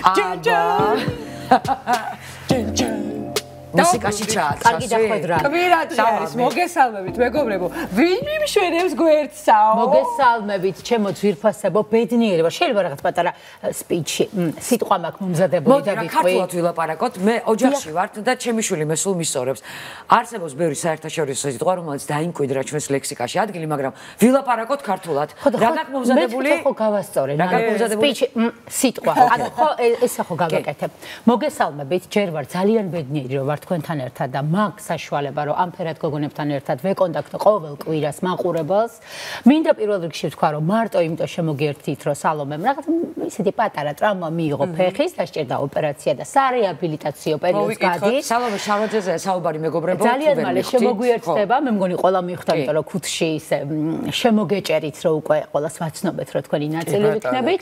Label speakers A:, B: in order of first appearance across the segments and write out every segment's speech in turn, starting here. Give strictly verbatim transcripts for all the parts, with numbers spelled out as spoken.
A: მუსიკაში ჩააწერა.
B: კარგი დახვედრა.
C: კვირად არის, მოგესალმებით, მეგობრებო. ვინ მიმშვენებს გვერდსაო?
B: მოგესალმებით, ჩემო ძვირფასებო, ბედნიერება. შეიძლება რაღაც პატარა სპიჩი, სიტყვა მაქვს მომზადებული და ვიტყვი.
A: ქართულად ვილაპარაკოთ. მე ოჯახში ვარ და ჩემი შვილი მე სულ მისწორებს. არსებობს ბევრი საერთაშორისო სიტყვა, რომელიც დაიმკვიდრა ჩვენს ლექსიკაში ადგილი, მაგრამ ვილაპარაკოთ ქართულად. რა გაქვს მომზადებული?
B: მე ხო გავასწორე.
A: რა გაქვს მომზადებული?
B: სპიჩი, სიტყვა. ანუ ხო ესე ხო გავაკეთებ. მოგესალმებით, ჯერ ვარ ძალიან ბედნიერი რომ ვარ თქვენთან ერთად და მაქვს საშუალება რომ ამ ფერად გოგონებთან ერთად ვეკონტაქტო ყოველ კვირას მაყურებელს. მინდა პირველ რიგში ვთქვა რომ მარტო იმიტომ შემოგერთით რომ სალომემ რაღაც ისეთი პატარა ტრავმა მიიღო ფეხის, დასჭირდა ოპერაცია და სარეაბილიტაციო პერიოდს გადის.
A: სალომე შავაძეზე საუბარი მეგობრებო.
B: ძალიან მალე შემოგვიერთდება, მე მგონი ყველა მიხვდა, იმიტომ რომ ქუთში ისე შემოგეჭერით რომ უკვე ყველას ვაცნობეთ რომ თქვენი ნაწილი ვიქნებით.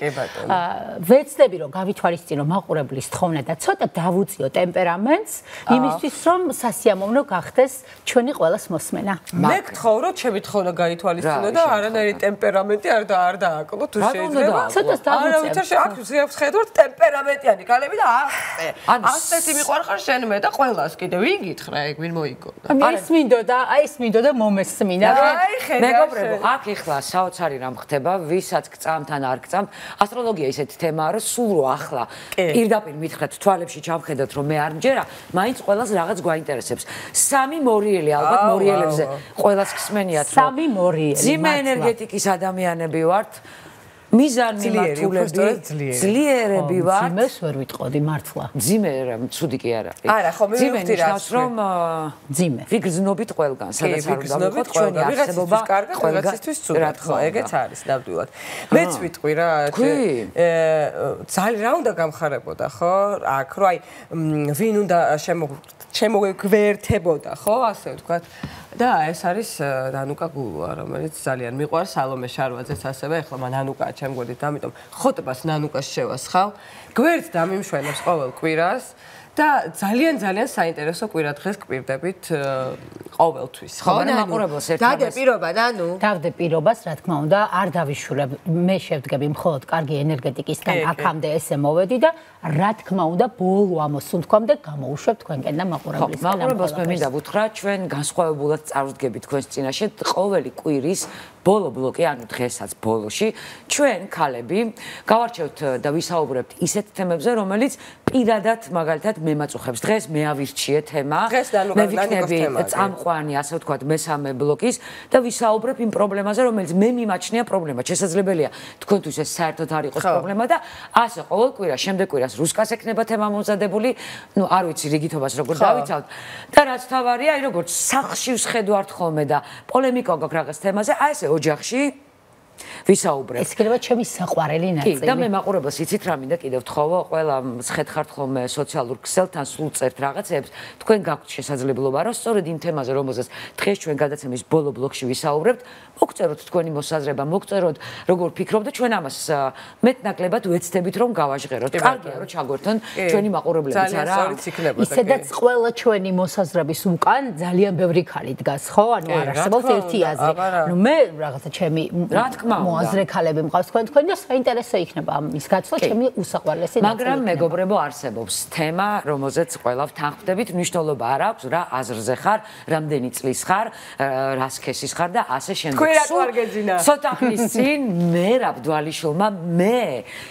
B: ვეცდები რომ გავითვალისწინო მაყურებლის თხოვნა და ცოტა დავუწიო ტემპერამენტს. იმისთვის რომ სასიამოვნო გახდეს ჩვენი ყველას მოსმენა.
C: მე გთხოვ რომ ჩემი თხოვნა გაითვალისწინო და არანაირი ტემპერამენტი არ და არ დააკლო თუ შეიძლება.
B: ცოტას დავუწევ.
C: არა ვიცი აქ ზიაფს ხედავთ ტემპერამენტიანი კალები და ასე. ასეთი მიყვარხარ შენ მე და ყველას კიდე ვინ გითხრა ეგ ვინ მოიგონა.
B: ეს მინდოდა, აი ეს მინდოდა მომესმინა.
C: აი ხედავ
A: მეგობრებო, აქ ეხლა საოცარი რამ ხდება, ვისაც გწამთ ან არ გწამთ. ასტროლოგია ისეთი თემაა, რომ სულ რო ახლა პირდაპირ მითხრათ თვალებში ჩამხედოთ რომ მე არ მჯერა, მაინც ყველას რაღაც გვაინტერესებს. სამი მორიელი ალბათ მორიელებზე ყველას ხსმენიათ რომ
B: სამი მორიელი.
A: ძიმე ენერგეტიკის ადამიანები ვართ. მიზანი მართულები, ძლიერები ვართ.
B: ძიმეს ვერ ვიტყოდი მართლა.
A: ძიმე ცუდი კი არა.
C: არა, ხო, მე ვიხდი რა.
A: რომ
B: ძიმე.
A: ვიგრძნობით ყველგან, სადაც არ უნდა ვიყოთ ჩვენი არსებობა
C: ყველგაცისთვის ცუდად, ხო, ეგეც არის ნამდვილად. მეც ვიტყვი რა, ძალიან რა უნდა გამხარებოდა, ხო? აქ რო აი ვინ უნდა შემოგვერთებოდა, ხო, ასე ვთქვათ. და ეს არის ნანუკა გულუა, რომელიც ძალიან მიყვარს სალომე შარვაძეს ასევე, ეხლა მან ნანუკაა ჩემგვერდით, ამიტომ ხოტებას ნანუკას შევასხავ. გვერდს დამიმშვენებს ყოველ კვირას და ძალიან ძალიან საინტერესო კვირა დღეს გვირდებით ყოველთვის.
A: ხო, მაყურებელს ერთად.
C: დადე პირობა, ნანუ.
B: დავდე პირობას, რა თქმა უნდა, არ დავიშურებ. მე შევდგები მხოლოდ კარგი ენერგეტიკისგან, აქამდე ესე მოვედი და რა თქმა უნდა, ბოლო ამოსუნთქვამდე გამოუშვებ თქვენკენ და მაყურებლისგან.
A: მაყურებელს მე მინდა ვუთხრა, ჩვენ განსხვავებულად წარვდგებით თქვენს წინაშე ყოველი კვირის ბოლო ბლოკი, ანუ დღესაც ბოლოში, ჩვენ ქალები გავარჩევთ და ვისაუბრებთ ისეთ თემებზე, რომელიც პირადად მაგალითად მემაწუხებს. დღეს მე ავირჩიე თემა. მე ვიქნები წამყვანი, ასე ვთქვათ, მესამე ბლოკის და ვისაუბრებ იმ პრობლემაზე, რომელიც მე მიმაჩნია პრობლემა. შესაძლებელია თქვენთვის ეს საერთოდ არ იყოს პრობლემა და ასე ყოველ კვირა, შემდეგ კვირას რუსკას ექნება თემა მომზადებული. ნუ არ ვიცი რიგითობას როგორ დავიცავთ. და რაც თავარია, აი როგორც სახლში ვსხედვართ ხოლმე და პოლემიკა გაქვს რაღაც თემაზე, აი ესე ოჯახში ვისაუბრებ.
B: ეს იქნება ჩემი საყვარელი ნაწილი.
A: კი, და მე მაყურებელს იცით რა მინდა კიდევ ვთხოვო, ყველა შეთხართ ხოლმე სოციალურ ქსელთან სულ წერთ რაღაცებს, თქვენ გაქვთ შესაძლებლობა, რომ სწორედ იმ თემაზე, რომელზეც დღეს ჩვენ გადაცემის ბოლო ბლოკში ვისაუბრებთ, მოგწეროთ თქვენი მოსაზრება, მოგწეროთ როგორ ფიქრობთ და ჩვენ ამას მეტნაკლებად ვეცდებით რომ გავაჟღეროთ. კარგია რომ ჩაგვერთონ ჩვენი მაყურებლებიც არა.
B: ისედაც ყველა ჩვენი მოსაზრების უკან ძალიან ბევრი ქალი დგას, ხო? ანუ არ არსებობს ერთი აზრი. ნუ მე რაღაცა ჩემი
A: რა თქმა უნდა
B: მოაზრე ქალები მყავს თქვენ თქვენ და საინტერესო იქნება ამის გაცვლა ჩემი უსაყვარლესი ნაწილი.
A: მაგრამ მეგობრებო არსებობს თემა, რომელზეც ყველა ვთანხმდებით, მნიშვნელობა არ აქვს რა აზრზე ხარ, რამდენი წლის ხარ, რა სქესის ხარ და ასე შემდეგ. ცოტა ხნის წინ მე რა ბდვალიშვილმა მე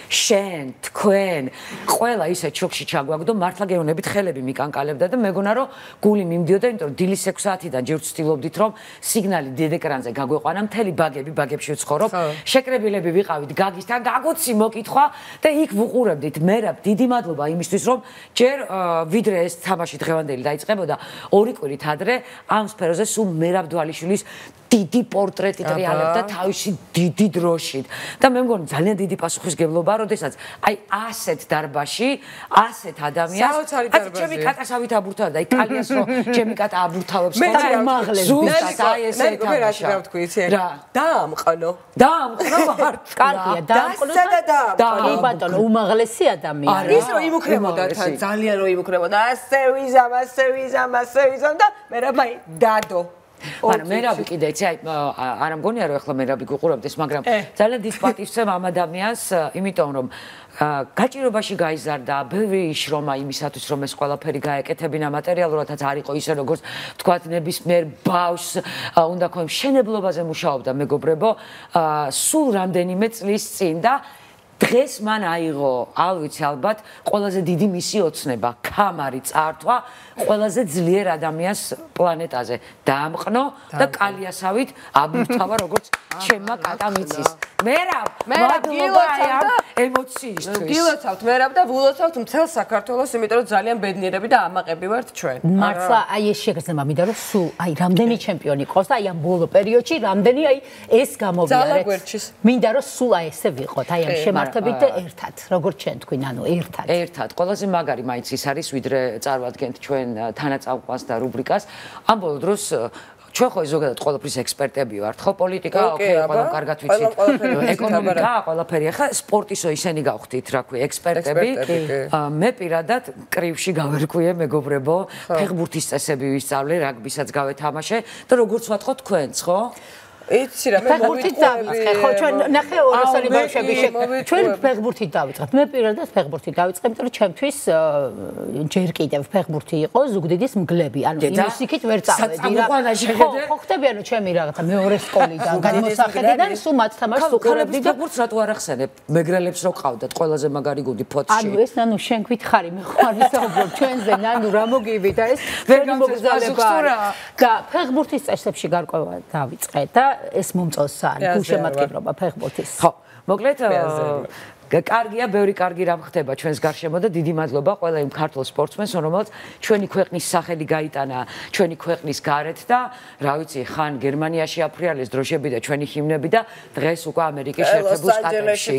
A: შენ თქვენ ყველა ისე ჩოქში ჩაგვაგდო მართლა გეუბნებით ხელები მიკანკალებდა და მეგონა რომ გული მიმდიოდა, იმიტომ რომ დილის ექვსი საათიდან ჯერ ვცდილობდით რომ სიგნალი დედ ეკრანზე გაგვეყვანა მთელი ბაგები ბაგებში ვცხოვრობ. შეკრებილები ვიყავით გაგისთან, გაგოცი მოკითხვა და იქ ვუყურებდით. მერაბ დიდი მადლობა იმისთვის რომ ჯერ ვიდრე ეს თამაში დღევანდელი დაიწყებოდა ორი კვირით ადრე ამ სფეროზე სულ მერაბ დვალიშვილის დიდი პორტრეტი ტრიალებდა თავისი დიდი დროშით და მე მგონი ძალიან დიდი პასუხისგებლობა, როდესაც აი ასეთ დარბაში, ასეთ ადამიანს, აი ჩემი კატასავით აბურთავდა, აი კალიას რომ ჩემი კატა აბურთავებს ხოლმე.
B: მე უმაღლესი.
A: ზუსტად აი ესე
C: თამაში. რა ვთქვი, იცი? რა? დაამყნო.
A: დაამყნო ვარ.
B: კარგია, დაამყნო და კი ბატონო, უმაღლესი ადამიანი.
C: ის რომ იმუქრებოდა თან, ძალიან რომ იმუქრებოდა. ასე ვიზამ, ასე ვიზამ, ასე ვიზამ და მე რა მაი დადო.
A: მაგრამ მე რავი კიდე იცი აი არ მგონია რომ ახლა მე რავი გიყურებდეს მაგრამ ძალიან დიდ პატივს ვცემ ამ ადამიანს იმიტომ რომ გაჭირობაში გაიზარდა ბევრი შრომა იმისათვის რომ ეს ყველაფერი გაეკეთებინა მატერიალურადაც არ იყო ისე როგორც თქვათ ნებისმიერ ბავშვს უნდა ქონ მშენებლობაზე მუშაობდა მეგობრებო სულ რამდენიმე წლის წინ და დღეს მან აიღო არ ვიცი ალბათ ყველაზე დიდი მისი ოცნება ქამარი წართვა ყველაზე ძლიერ ადამიანს პლანეტაზე დაამყნო და კალიასავით აბურთავა როგორც ჩემმა კატამიცის მერაბ მადლობა ამ ემოციისთვის
C: გილოცავთ მერაბ და ვულოცავთ მთელ საქართველოს იმიტომ რომ ძალიან ბედნიერები და ამაყები ვართ ჩვენ
B: მართლა აი ეს შეგრძნება მინდა რომ სულ აი რამდენი ჩემპიონი ყავს და აი ამ ბოლო პერიოდში რამდენი აი ეს გამოვიარეთ მინდა რომ სულ აი ესე ვიყოთ აი ამ შემართებით და ერთად როგორც ჩვენ თქვენ ანუ ერთად
A: ერთად ყველაზე მაგარი მაინც ის არის ვიდრე წარმოვადგენთ ჩვენ თანაწამყვას და რუბრიკას ამ ბოლო დროს ჩვენ ხო ზოგადად ყველაფრის ექსპერტები ვართ ხო პოლიტიკა ოკეი ყველა კარგად ვიცით ეკონომიკა ყველაფერი ახლა სპორტისო ისენი გავხდით რა ქვია ექსპერტები მე პირადად კრივში გავერკვიე მეგობრებო ფეხბურთის წესები ვისწავლე რაგბისაც გავეთამაშე და როგორც ვატყო თქვენც ხო
C: იცი რა მე
B: ფეხბურთით დავიწყე ხო ჩვენ ნახე ორასალი ბავშვები ჩვენ ფეხბურთით დავიწყეთ მე პირადად ფეხბურთით დავიწყე იმიტომ რომ ჩემთვის ჯერ კიდევ ფეხბურთი იყო ზუგდიდის მგლები ანუ მუსიკით ვერ წავედი რა ხო ხტები ანუ ჩემი რაღაცა მეორე სკოლიდან გადმოსახედიდან სულ მათ თამაშს უყურებდი და
A: ფეხბურთს რატო არ ახსენებ მეგრელებს რო ყავდათ ყველაზე მაგარი გუნდი ფოთში
B: ანუ ეს ნანუ შენ გითხარი მე ხო არ ვისაუბრებ ჩვენზე ნანუ რა მოგივი და ეს ჩვენი მოგზაურობა და ფეხბურთის წესებში გარკვევა დავიწყე და ეს მომწონს სარი გულშემატკივრობა ფეხბურთის
A: ხო მოკლედ კარგია ბევრი კარგი რამ ხდება ჩვენს გარშემო და დიდი მადლობა ყველა იმ ქართულ სპორტსმენს რომელსაც ჩვენი ქვეყნის სახელი გაიტანა ჩვენი ქვეყნის გარეთ და რა ვიცი ხან გერმანიაში აფრიალეს დროშები და ჩვენი ჰიმნები და დღეს უკვე ამერიკის შეერთებულ შტატებში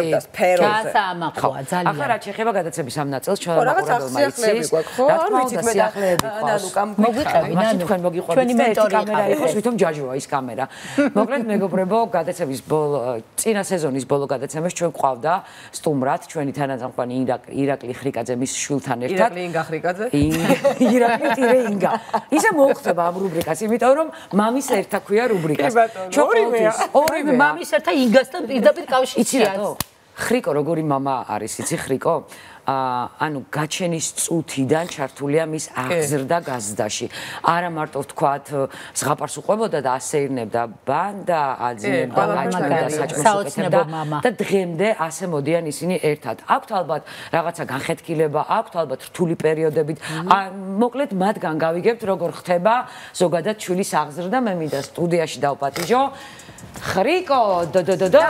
B: გასაამაყოა ძალიან
A: ახლა რა შეხება გადაცემის ამ ნაწილს ჩვენ მაყურებელმა იცის რა თქმა უნდა სიახლეები ყავს
B: მოგიყევი ნანუ
A: თქვენ მოგიყვებით და ერთი კამერა იყოს ვითომ ჯაჟოა ის კამერა მოკლედ მეგობრებო გადაცემის ბოლო წინა სეზონის ბოლო გადაცემას ჩვენ ყავდა სტუმრად ჩვენი თანაწამყვანი ირაკლი ხრიკაძე მის შვილთან ერთად
C: ირაკლი ინგა ხრიკაძე
A: ირაკლი ტირე ინგა ისე მოხდება ამ რუბრიკას იმიტომ რომ მამის ერთა ქვია რუბრიკას
C: ორივეა
B: ორივე მამის ერთა ინგასთან პირდაპირ კავშირია
A: ხრიკო როგორი მამა არის იცი ხრიკო ანუ გაჩენის წუთიდან ჩართულია მის აღზრდა გაზდაში. არა მარტო ვთქვათ, ზღაპარს უყვებოდა და ასეირნებდა ბანდა, აძინებდა, გაჩნდა საჭმელს ეკეთებდა და დღემდე ასე მოდიან ისინი ერთად. აქვთ ალბათ რაღაცა განხეთქილება, აქვთ ალბათ რთული პერიოდებით. მოკლედ მათგან გავიგებთ როგორ ხდება ზოგადად ჩვლის აღზრდა. მე მინდა სტუდიაში დავპატიჟო ხრიკო დო დო დო დო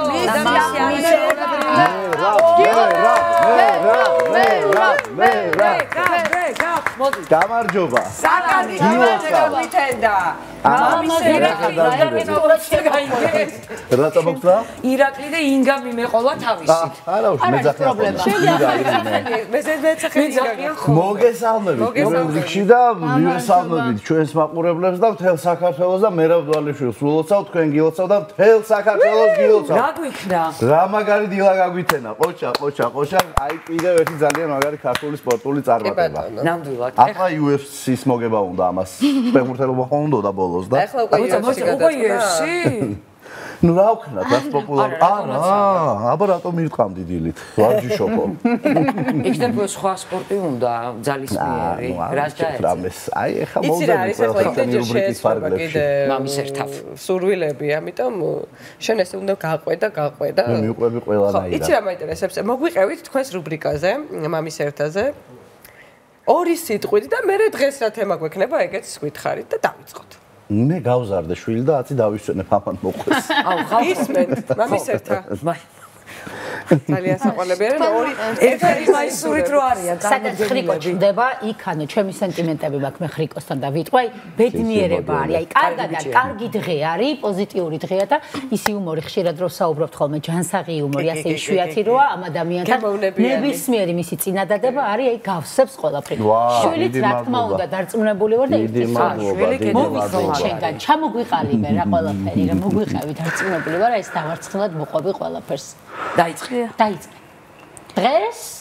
A: მე რა მე რა გამარჯობა საკანი გამარჯობა მამის რატო მოგწვა ირაკლი და ინგა მიმეყოლა თავისით არა უშ მე ძახი პრობლემა მე ზედაცახი მოგესალმებით პირველ რიგში და მივესალმებით ჩვენს მაყურებლებს და მთელ საქართველოს და მერაბ დვალიშვილს ულოცავ თქვენ გილოცავ და მთელ საქართველოს გილოცავ რა გვიქნა რა მაგარი დილა გაგვითენა ყოჩა ყოჩა ყოჩა აი კიდევ ერთი ძალიან მაგარი ქართული სპორტული წარმატება ნამდვილად ახლა იუ ეფ სის მოგება უნდა ამას ფეხბურთელობა ხო უნდა და ბოლოს და ახლა უკვე იუ ეფ სი ну რა ვქნა და პოპულარ არა აბა რატომ მირთყამდი დილით ვარჯიშობო იქნებ სხვა სპორტი უნდა ძალისმიერი რას დაეცე აი ეხა მოვდები ყველა რუბრიკის ფარგლებში მამის ერთავ
C: სურვილები ამიტომ შენ ესე უნდა გაყვე და გაყვე და
A: მე მიყვები ყველანაირად
C: იცი რა მაინტერესებს მოგვიყევით თქვენს რუბრიკაზე მამის ერთაზე ორი სიტყვით და მე დღეს რა თემა გვექნება ეგეც გვითხარით და დავიწყოთ
D: მე გავზარდე შვილი და ათი დავისვენებ ამან მოყვეს.
C: აუ ხალისმენთ მამის ერთა. ძალიან საყოლებიანი ორი ერთად
B: მაისურით რო არიან სადაც ხრიკო ჩნდება იქ ანუ ჩემი სენტიმენტები მაქვს მე ხრიკოსთან და ვიტყვი ბედნიერება არის აი კარგად და კარგი დღე არის პოზიტიური დღეა და ის იუმორი ხშირად რო საუბრობთ ხოლმე ჯანსაღი იუმორი ასე იშვიათი როა ამ ადამიანთან ნებისმიერი მისი წინადადება არის აი გავსებს ყველაფერი შვილიც რა თქმა უნდა დარწმუნებული ვარ და ის შვილი გეუბნები შენგან ჩამოგვიყალიბე რა ყველაფერი რა მოგვიყევი დარწმუნებული ვარ ეს დავარცხნად მოყვები ყველაფერს
A: დაიწყე
B: დაიწყე დღეს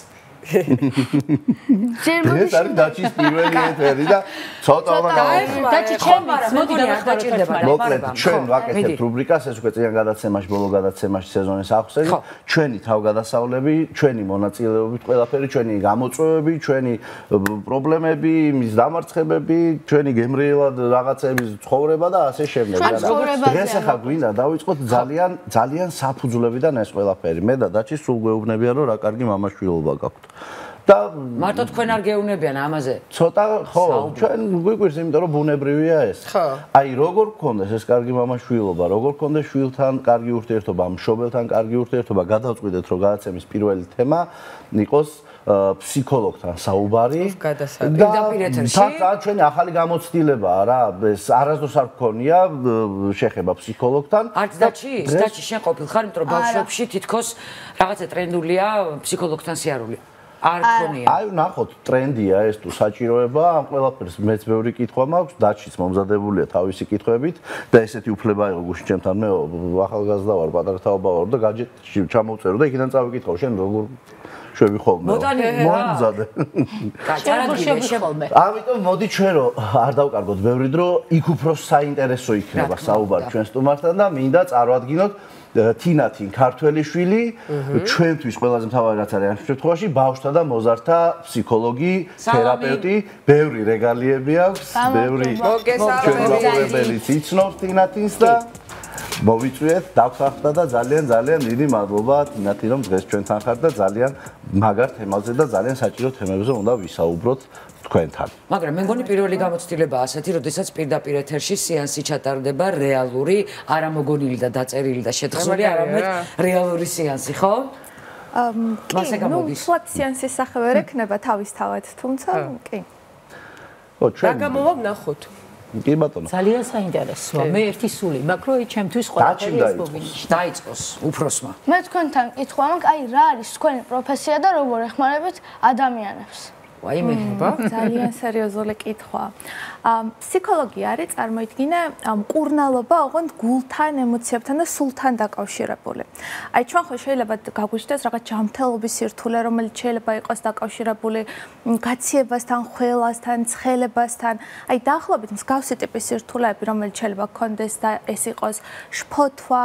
D: ეს არის დაჩის პირველი ეთერი და ცოტა
B: დაჩი ჩემიც მოდი დავახტაროთ
D: მოკლედ ჩვენ ვაკეთებთ რუბრიკას ეს უკვე წიან გადაცემაში ბოლო გადაცემაში სეზონის ახსნელი ჩვენი თავგადასავლები ჩვენი მონაწილეობით ყველაფერი ჩვენი გამოწვევები ჩვენი პრობლემები მის დამარცხებები ჩვენი გემრიელად რაღაცების ცხოვრება და ასე შემდეგ დღეს ახლა გვინდა დავიწყოთ ძალიან ძალიან საფუძვლებიდან ეს ყველაფერი მე და დაჩი სულ გვეუბნებიან რომ რა კარგი მამაშვილობა გაქვთ და
A: მარტო თქვენ არ გეუბნებიან ამაზე
D: ცოტა ხო ჩვენ გვიკვირს იმიტომ რომ ბუნებრივია ეს აი როგორ გქონდეს ეს კარგი მამაშვილობა როგორ გქონდეს შვილთან კარგი ურთიერთობა მშობელთან კარგი ურთიერთობა გადავწყვიტეთ რომ გადაცემის პირველი თემა იყოს ფსიქოლოგთან საუბარი და ჩვენი ახალი გამოცდილებაა რა ეს არასდროს არ გქონია შეხება ფსიქოლოგთან
A: არც დაჩი დაჩი შენ ყოფილ ხარ იმიტომ რომ ბავშვებში თითქოს რაღაცა ტრენდულია ფსიქოლოგთან სიარული არ გქონია
D: აი ნახოთ ტრენდია ეს თუ საჭიროება ამ ყველაფერს მეც ბევრი კითხვა მაქვს დაჩიც მომზადებულია თავისი კითხვებით და ესეთი უფლება იყო გუშინ ჩემთან მე ახალგაზრდა ვარ პატარა თაობა ვარ და გაჯეტში ჩამოვწერო და იქიდან წავიკითხავ შენ როგორ შვები ხოლმე მომზადე ამიტომ მოდი ჩვენ რომ არ დავკარგოთ ბევრი დრო იქ უფრო საინტერესო იქნება საუბარი ჩვენ სტუმართან და მინდა წარვადგინოთ თინათინ ქართველი შვილი ჩვენთვის ყველაზე მთავარი რაც არის ამ შემთხვევაში ბავშვთა და მოზარდთა ფსიქოლოგი თერაპევტი ბევრი რეგალიები აქვს ბევრი მოგესალმებით იცნობს თინათინს და მოვიწვიეთ დავხახდა და ძალიან ძალიან დიდი მადლობა თინათინ რომ დღეს ჩვენთან ხართ და ძალიან მაგარ თემაზე და ძალიან საჭირო თემებზე უნდა ვისაუბროთ თქვენთან.
A: მაგრამ მე მგონი პირველი გამოცდილება ასეთი, როდესაც პირდაპირ ეთერში სეანსი ჩატარდება რეალური, არა მოგონილი და დაწერილი და შეთხზული, არამედ რეალური სეანსი, ხო?
E: მასე გამოდის. ნუ სეანსის სახე ვერ ექნება თავისთავად, თუმცა კი.
C: ხო, ჩვენ. რა გამოვა ვნახოთ?
D: კი ბატონო.
B: ძალიან საინტერესოა. მე ერთი სული, მაგრამ აი ჩემთვის ყველაფერი ეს მოგინიშნა.
A: დაიწყოს უფროსმა.
F: მე თქვენთან კითხვა მაქვს, აი რა არის თქვენი პროფესია და როგორ ეხმარებით ადამიანებს?
A: აი მე
E: ძალიან სერიოზული კითხვა. ფსიქოლოგი არის წარმოიდგინე მკურნალობა ოღონდ გულთან, ემოციებთან და სულთან დაკავშირებული. აი ჩვენ ხო შეიძლება გაგვიჩნდეს რაღაც ჯანმრთელობის სირთულე, რომელიც შეიძლება იყოს დაკავშირებული გაციებასთან, ხველასთან, ცხელებასთან. აი დაახლოებით მსგავსი ტიპის სირთულეები, რომელიც შეიძლება გქონდეს და ეს იყოს შფოთვა,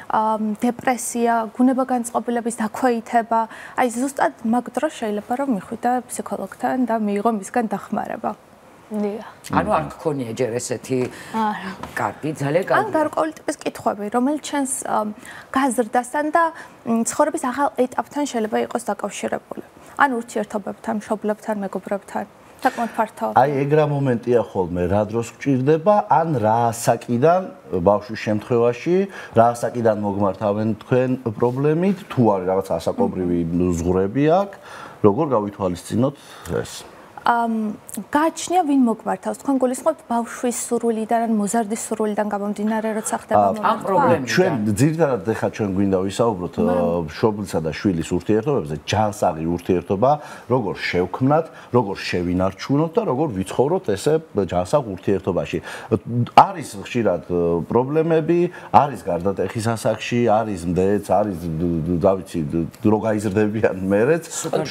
E: დეპრესია, გუნებაგანწყობილების დაქვეითება. აი ზუსტად მაგ დროს შეიძლება რომ მიხვიდა ფსიქოლოგთან და მიიღო მისგან დახმარება.
F: დიახ.
A: ანუ არ გქონია ჯერ ესეთი
F: არა.
A: კარგი, ძალიან კარგი.
E: ან გარკვეული ტიპის კითხვები, რომელიც ჩვენს გაზრდასთან და ცხოვრების ახალ ეტაპთან შეიძლება იყოს დაკავშირებული. ან ურთიერთობებთან, მშობლებთან, მეგობრებთან. საკმაოდ ფართო.
D: აი ეგ რა მომენტია ხოლმე, რა დროს გჭირდება, ან რა ასაკიდან ბავშვის შემთხვევაში, რა ასაკიდან მოგმართავენ თქვენ პრობლემით, თუ არის რაღაც ასაკობრივი ზღვრები აქვს, როგორ გავითვალისწინოთ ეს?
E: ამ გააჩნია ვინ მოგმართავს თქვენ გულისხმობთ ბავშვის სურვილიდან ან მოზარდის სურვილიდან გამომდინარე როცა ხდება
A: ამ პრობლემიდან
D: ჩვენ ძირითადად ახლა ჩვენ გვინდა ვისაუბროთ მშობლისა და შვილის ურთიერთობებზე ჯანსაღი ურთიერთობა როგორ შევქმნათ როგორ შევინარჩუნოთ და როგორ ვიცხოვროთ ესე ჯანსაღ ურთიერთობაში არის ხშირად პრობლემები არის გარდატეხის ასაკში არის მდეც არის დავიცი რო გაიზრდებიან მერეც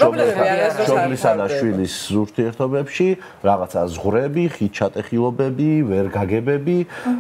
D: მშობლისა და შვილის ურთიერთობებში რაღაცა ზღვრები, ხიჩატეხილობები, ვერ გაგებები.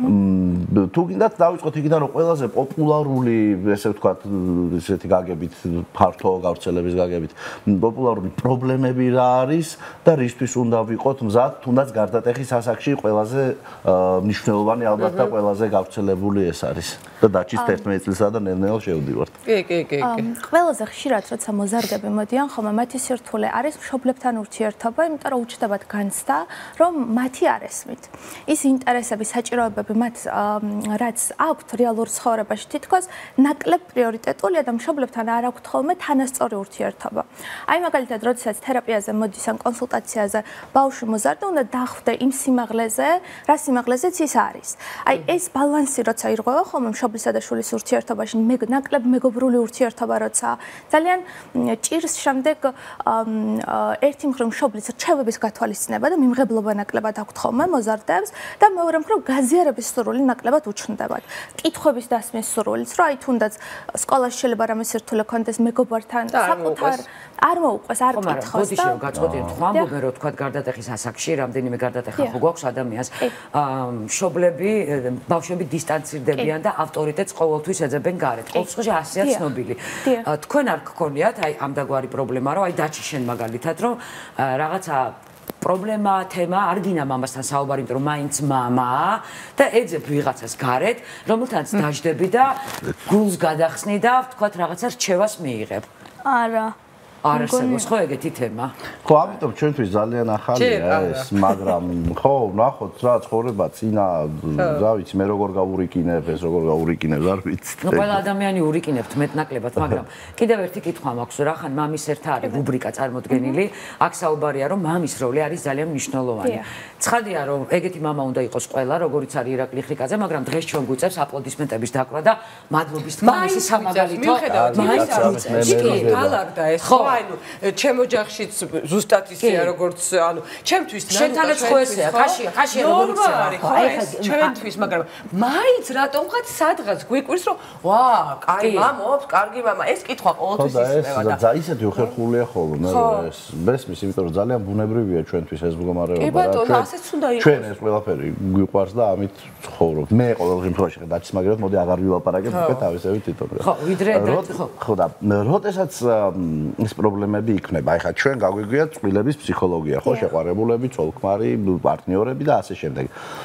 D: თუ გინდათ დავიწყოთ იქიდან რომ ყველაზე პოპულარული, ესე ვთქვათ, ესეთი გაგებით, ფართო გავრცელების გაგებით, პოპულარული პრობლემები რა არის და რისთვის უნდა ვიყოთ მზად, თუნდაც გარდატეხის ასაკში ყველაზე მნიშვნელოვანი ალბათ და ყველაზე გავრცელებული ეს არის. და დაჩის თერთმეტი წლისა და ნელ-ნელა შევდივართ.
C: კი, კი, კი, კი.
E: ყველაზე ხშირად როცა მოზარდები მოდიან, ხომ მათი სირთულე არის მშობლებთან ურთიერთობა, იმიტომ რომ უჩნდებათ განცდა, რომ მათი არ ესმით. ის ინტერესები, საჭიროებები მათ რაც აქვთ რეალურ ცხოვრებაში, თითქოს ნაკლებ პრიორიტეტულია და მშობლებთან არ აქვთ ხოლმე თანასწორი ურთიერთობა. აი მაგალითად, როდესაც თერაპიაზე მოდის ან კონსულტაციაზე ბავშვი მოზარდა, უნდა დახვდე იმ სიმაღლეზე, რა სიმაღლეზეც ის არის. აი ეს ბალანსი როცა ირღვევა ხოლმე მშობლისა და შვილის ურთიერთობაში, ნაკლებ მეგობრული ურთიერთობა როცა ძალიან ჭირს შემდეგ ერთი მხრივ მშობლის რჩევების გათვალისწინება და მიმღებლობა ნაკლებად აქვთ ხოლმე მოზარდებს და მეორე მხრივ გაზიარების სურვილი ნაკლებად უჩნდებათ. კითხვების დასმის სურვილიც, რომ აი თუნდაც სკოლაში შეიძლება რამე სირთულე ქონდეს მეგობართან, საკუთარ არ მოუყვეს, არ კითხოს
A: და ხო, გაწყვეტინე თქვა ამბობენ რომ თქვა გარდატეხის ასაკში რამდენიმე გარდატეხა ხო გვაქვს ადამიანს მშობლები ბავშვები დისტანცირდებიან და ავტორიტეტს ყოველთვის ეძებენ გარეთ ყოველთვის ასეა ცნობილი თქვენ არ გქონიათ აი ამ დაგვარი პრობლემა რომ აი დაჩი შენ მაგალითად რომ რაღაცა პრობლემა თემა არ გინა მამასთან საუბარი იმიტომ რომ მაინც მამაა და ეძებ ვიღაცას გარეთ რომელთანაც დაждები და გულს გადახსნი და ვთქვათ რაღაცა რჩევას მიიღებ
F: არა
A: არ არსებობს ხო ეგეთი თემა
D: ხო ამიტომ ჩვენთვის ძალიან ახალია ეს მაგრამ ხო ნახოთ რა ცხოვრება წინა რა ვიცი მე როგორ გავურიკინებ ეს როგორ გავურიკინებ არ ვიცი
A: ნუ ყველა ადამიანი ურიკინებთ მეტნაკლებად მაგრამ კიდევ ერთი კითხვა მაქვს რა ხან მამის ერთა არის რუბრიკა წარმოდგენილი აქ საუბარია რომ მამის როლი არის ძალიან მნიშვნელოვანი ცხადია რომ ეგეთი მამა უნდა იყოს ყველა როგორიც არის ირაკლი ხრიკაძე მაგრამ დღეს ჩვენ გვიწევს აპლოდისმენტების დაკვრა და მადლობის თქვა მისი სამაგალითო
C: მაინც გალაგდა ეს ხო ანუ ჩემ ოჯახშიც ზუსტად ისეა როგორც ანუ ჩემთვის
A: შენთანაც ხო ესეა ხაშია ხაშია როგორც
C: ხო ეს ჩვენთვის მაგრამ მაინც რატომღაც სადღაც გვიკვირს რომ ვა კაი მამობს კარგი მამა ეს კითხვა ყოველთვის ისეა
D: და და ისეთი უხერხულია ხოლმე მე ეს მესმის იმიტომ რომ ძალიან ბუნებრივია ჩვენთვის ეს მდგომარეობა
C: კი ბატონო ასეც უნდა იყოს
D: ჩვენ ეს ყველაფერი გვიყვარს და ამით ცხოვრობ მე ყოველ შემთხვევაში დაჩის მაგრამ მოდი აღარ ვილაპარაკებ უკვე თავისებით თვითონ
A: ხო ვიდრე
D: ხო ხო და როდესაც ეს პრობლემები იქნება. ეხლა ჩვენ გაგვიგვიათ წყვილების ფსიქოლოგია, ხო, შეყვარებულები, ცოლ-ქმარი, პარტნიორები და ასე შემდეგ.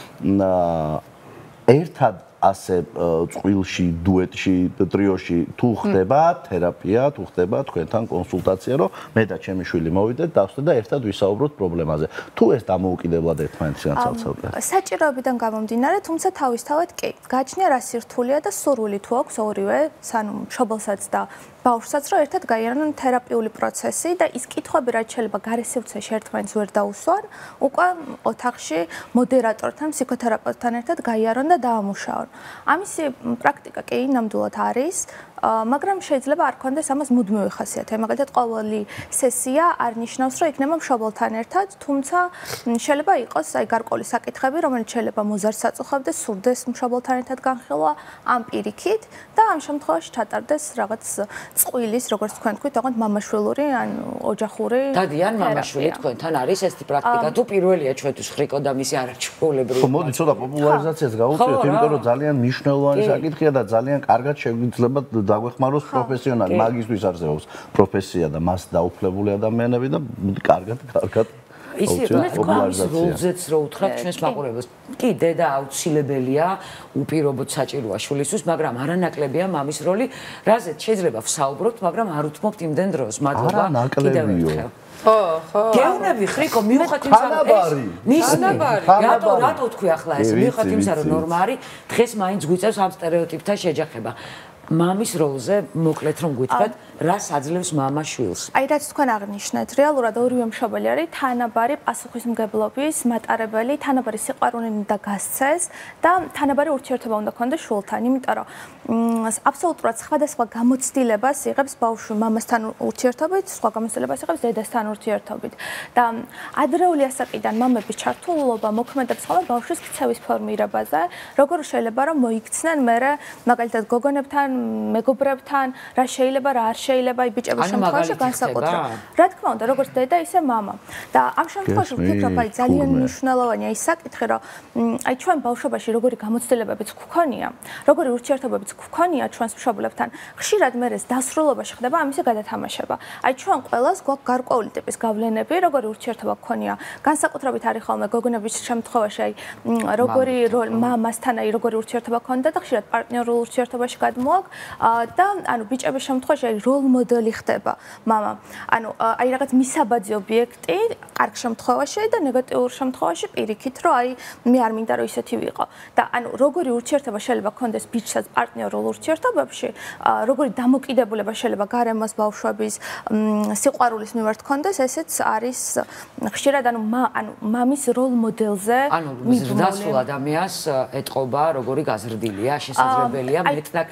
D: ერთად ასე წყვილში, დუეტში, ტრიოში თუ ხდება თერაპია, თუ ხდება თქვენთან კონსულტაცია, რომ მე და ჩემი შვილი მოვიდეთ დავსვდეთ და ერთად ვისაუბროთ პრობლემაზე. თუ ეს დამოუკიდებლად ერთმანეთს განსაცავდა.
E: საჭიროებიდან გამომდინარე, თუმცა თავისთავად კი. გაჩნია რა სირთულეა და სურვილი თუ აქვს ორივე, სანუ მშობელსაც და ბავშვსაც რომ ერთად გაიარონ თერაპიული პროცესი და ის კითხვები რაც შეიძლება გარესივცეში ერთმანეთს ვერ დაუსვან, უკვე ოთახში მოდერატორთან, ფსიქოთერაპევტთან ერთად გაიარონ და დაამუშავონ. ამისი პრაქტიკა კი ნამდვილად არის, მაგრამ შეიძლება არ კონდეს ამას მუდმივი ხასიათი. მაგალითად, ყოველი სესია არ ნიშნავს, რომ იქნება მშობელთან ერთად, თუმცა შეიძლება იყოს აი გარკვეული საკითხები, რომელიც შეიძლება მოზარდს აწუხებდეს, სურდეს მშობელთან ერთად განხილვა ამ პირიქით და ამ შემთხვევაში ჩატარდეს რაღაც წყვილის, როგორც თქვენ თქვით, თქო მამაშვილური ან ოჯახური
A: დადიან მამაშვილი თქვენთან არის ეს პრაქტიკა თუ პირველია ჩვენთვის ხრიკო და მისი არაჩვეულებრივი
D: ხო მოდი ცოტა პოპულარიზაციას გავუწიოთ იმიტომ რომ ძალიან მნიშვნელოვანი საკითხია და ძალიან კარგად შეგვიძლია დაგვეხმაროს პროფესიონალი მაგისტრის არსებობს პროფესია და მას დაუფლებული ადამიანები და კარგად კარგად
A: ისე როლზეც რო უთხრათ ჩვენს მაყურებელს კი დედა აუცილებელია უპირობოდ საჭიროა შვილისთვის მაგრამ არანაკლებია მამის როლი რაზეც შეიძლება ვსაუბროთ მაგრამ არ უთმობთ იმდენ დროს მადლობა კიდევ ერთხელ
C: ხო ხო
A: გეუნები ხრიკო მივხვდით იმისა რომ ნისნაბარი რატო რატო თქვი ახლა ეს მივხვდით იმისა რომ ნორმა არის დღეს მაინც გვიწევს ამ სტერეოტიპთან შეჯახება მამის როლზე მოკლედ რომ გითხრათ რას აძლევს მამა შვილს
E: აი რაც თქვენ აღნიშნეთ რეალურად ორივე მშობელი არის თანაბარი პასუხისმგებლობის მატარებელი თანაბარი სიყვარული და გასცეს და თანაბარი ურთიერთობა უნდა ქონდეს შვილთან იმიტომ რომ აბსოლუტურად სხვადასხვა გამოცდილებას იღებს ბავშვი მამასთან ურთიერთობით სხვა გამოცდილებას იღებს დედასთან ურთიერთობით და ადრეული ასაკიდან მამების ჩართულობა მოქმედებს ხოლმე ბავშვის ქცევის ფორმირებაზე როგორ შეიძლება რომ მოიქცნენ მერე მაგალითად გოგონებთან მეგობრებთან რა შეიძლება რა არ შეიძლება აი ბიჭების შემთხვევაში განსაკუთრებით. რა თქმა უნდა, როგორც დედა, ისე მამა. და ამ შემთხვევაში ვფიქრობ, აი ძალიან მნიშვნელოვანია ის საკითხი, რომ აი ჩვენ ბავშვობაში როგორი გამოცდილებებიც გვქონია, როგორი ურთიერთობებიც გვქონია ჩვენს მშობლებთან, ხშირად მერე დასრულობაში ხდება ამისი გადათამაშება. აი ჩვენ ყველას გვაქვს გარკვეული ტიპის გავლენები, როგორი ურთიერთობა გვქონია. განსაკუთრებით არის ხოლმე გოგონების შემთხვევაში აი როგორი მამასთან აი როგორი ურთიერთობა ქონდა და ხშირად პარტნიორულ ურთიერთობაში გადმოაქვს და ანუ ბიჭების შემთხვევაში აი როლ მოდელი ხდება მამა. ანუ აი რაღაც მისაბაძი ობიექტი კარგ შემთხვევაში და ნეგატიურ შემთხვევაში პირიქით რომ აი მე არ მინდა რომ ისეთი ვიყო. და ანუ როგორი ურთიერთობა შეიძლება ქონდეს ბიჭსაც პარტნიორულ ურთიერთობებში, როგორი დამოკიდებულება შეიძლება გარემოს ბავშვების სიყვარულის მიმართ ქონდეს, ესეც არის ხშირად ანუ ანუ მამის როლ მოდელზე
A: ანუ ზრდასრულ ადამიანს ეტყობა როგორი გაზრდილია, შესაძლებელია მეტნაკლებად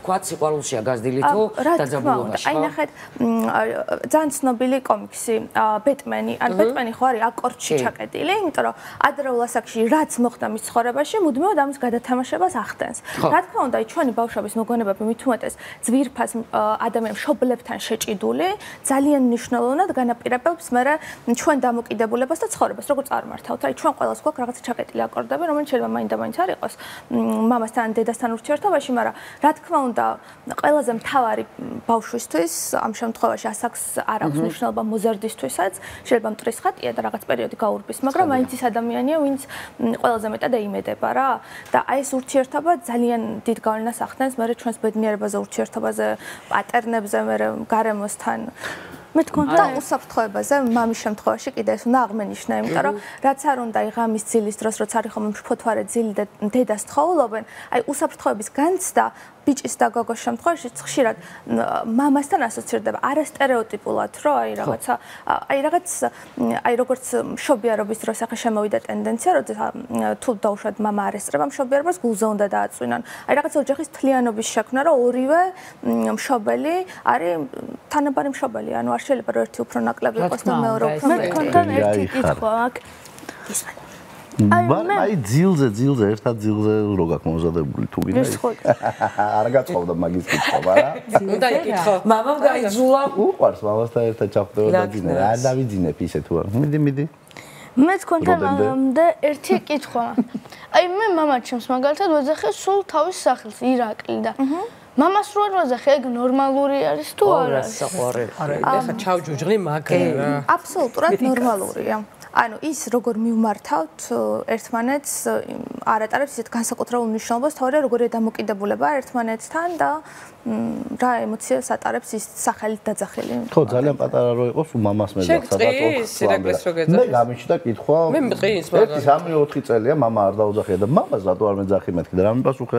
A: თქვა, სიყვარულშია გაზრდილი თუ დაძაბულობაში.
E: აი ნახეთ, ძალიან ცნობილი კომიქსი ბეტმენი, ან ბეტმენი ხო არის აკორდში ჩაკეტილი, იმიტომ რომ ადრეულ ასაკში რაც მოხდა მის ცხოვრებაში, მუდმივად ამის გადათამაშებას ახდენს. რა თქმა უნდა, ჩვენი ბავშვების მოგონებები მით უმეტეს ძვირფას ადამიანებს მშობლებთან შეჭიდული, ძალიან მნიშვნელოვნად განაპირობებს მე ჩვენ დამოკიდებულებას და ცხოვრებას, როგორ წარმართავთ. აი ჩვენ ყველას გვაქვს რაღაცა ჩაკეტილი აკორდები, რომელიც შეიძლება მაინც და მაინც არ იყოს მამასთან ან დედასთან ურთიერთობაში, მაგრამ რა თქმა უნდა, ყველაზე მთავარი ბავშვისთვის ამ შემთხვევაში ასაკს არ აქვს მნიშვნელობა მოზარდისთვისაც, შეიძლება მტრის ხატია და რაღაც პერიოდი გაურბის, მაგრამ მაინც ის ადამიანია, ვინც ყველაზე მეტად ეიმედება რა. და აი ეს ურთიერთობა ძალიან დიდ გავლენას ახდენს მე ჩვენს ბედნიერებაზე, ურთიერთობაზე, პატერნებზე, მე გარემოსთან. მე თქონდა უსაფრთხოებაზე, მამის შემთხვევაში კიდე ეს უნდა აღმენიშნა, იმიტომ რომ რაც არ უნდა ღამის ძილის დროს, როცა არის ხოლმე ფოთვარე ძილი და დედას თხოვლობენ, აი უსაფრთხოების განცდა ბიჭის და გოგოს შემთხვევაში ხშირად მამასთან ასოცირდება არასტერეოტიპულად, რომ აი რაღაცა, აი რაღაც, აი როგორც მშობიარობის დროს ახლა შემოვიდა ტენდენცია, როცა თუ დაუშვათ მამა არ ესწრება მშობიარობას, გულზე უნდა დააწვინონ. აი რაღაც ოჯახის თლიანობის შექმნა, რომ ორივე მშობელი არის თანაბარი მშობელი, ანუ არ შეიძლება რომ ერთი უფრო ნაკლები იყოს და მეორე უფრო მეტი.
F: მე მქონდა ერთი კითხვა აქ. ისმენ.
D: აი ძილზე ძილზე ერთად ძილზე რო გაქვს მომზადებული თუ გინდა არ გაწყობდა მაგის კითხვა მაგრამ
A: უნდა იკითხო მამამ გაიძულა
D: უყვარს მამასთან ერთად ჩავხდება და ძინე არ დავიძინებ ისე თუ არ მიდი მიდი
F: მე თქონდა მამამდე ერთი კითხვა აი მე მამა ჩემს მაგალითად ვეძახე სულ თავის სახელს ირაკლი და მამას რო არ ვეძახე ეგ ნორმალური არის თუ არა
C: არა ეხა ჩავჯუჯღნი მაგრა
E: აბსოლუტურად ნორმალურია ანუ ის როგორ მივმართავთ ერთმანეთს არ ატარებს ისეთ განსაკუთრებულ მნიშვნელობას, თორე როგორია დამოკიდებულება ერთმანეთთან და რა ემოციას ატარებს ის სახელით დაძახილი.
D: ხო, ძალიან პატარა რო იყოს, მამას მეძახ სადაც მე გამიჩნდა კითხვა.
C: მე მყრის, მაგრამ
D: ერთი სამი ოთხი წელია მამა არ დაუძახია და მამას რატო არ მეძახი მეთქი და რა მიპასუხე?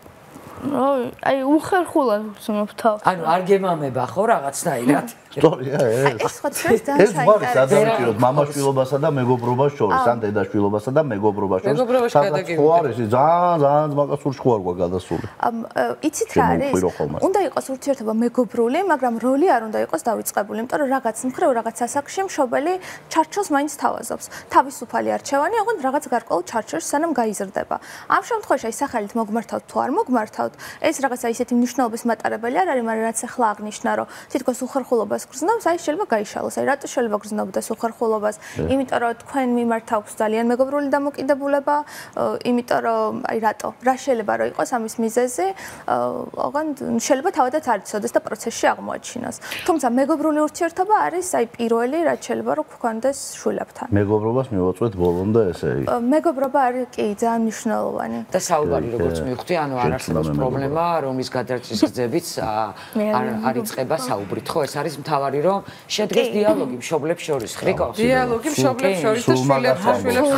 F: აი უხერხულად ვცნობ თავს.
A: ანუ არ გემამება ხო რაღაცნაირად?
D: სტორია ეს.
E: ეს ხო ჩვენს ძალიან
D: საინტერესოა. ეს არის მამაშვილობასა და მეგობრობას შორის, ან დედაშვილობასა და მეგობრობას შორის.
C: მეგობრობაში გადაგივიდა.
D: ხო არის, ძალიან ძალიან მაგასურში ხო არ გვა გადასული.
E: იცით რა არის? უნდა იყოს ურთიერთობა მეგობრული, მაგრამ როლი არ უნდა იყოს დავიწყებული, იმიტომ რომ რაღაც მხრივ რაღაც ასაკში მშობელი ჩარჩოს მაინც თავაზობს. თავისუფალი არჩევანი, ოღონდ რაღაც გარკვეულ ჩარჩოს სანამ გაიზრდება. ამ შემთხვევაში აი სახელით მოგმართავთ თუ არ მოგმართავთ, ეს რაღაცა ისეთი მნიშვნელობის მატარებელი არ არის, მაგრამ რაც ახლა აღნიშნა, რომ თითქოს უხერხულობას გრძნობს, აი შეიძლება გაიშალოს. აი რატო შეიძლება გრძნობდეს უხერხულობას? იმიტომ რომ თქვენ მიმართ აქვს ძალიან მეგობრული დამოკიდებულება, იმიტომ რომ აი რატო? რა შეიძლება რომ იყოს ამის მიზეზი? ოღონდ შეიძლება თავადაც არ იცოდეს და პროცესში აღმოაჩინოს. თუმცა მეგობრული ურთიერთობა არის აი პირველი, რაც შეიძლება რომ გქონდეს შვილებთან.
D: მეგობრობას მივაწვეთ ბოლომდე ესე იგი.
E: მეგობრობა არის კი ძალიან მნიშვნელოვანი.
A: და საუბარი როგორც მივხვდი, ანუ არ არსებობს პრობლემა, რომლის გადარჩის გზებიც არ იწყება საუბრით, ხო? ეს არის მთავარი რომ შედგეს დიალოგი მშობლებს შორის, ხრიკავს.
C: დიალოგი მშობლებს შორის და შვილებს შვილებს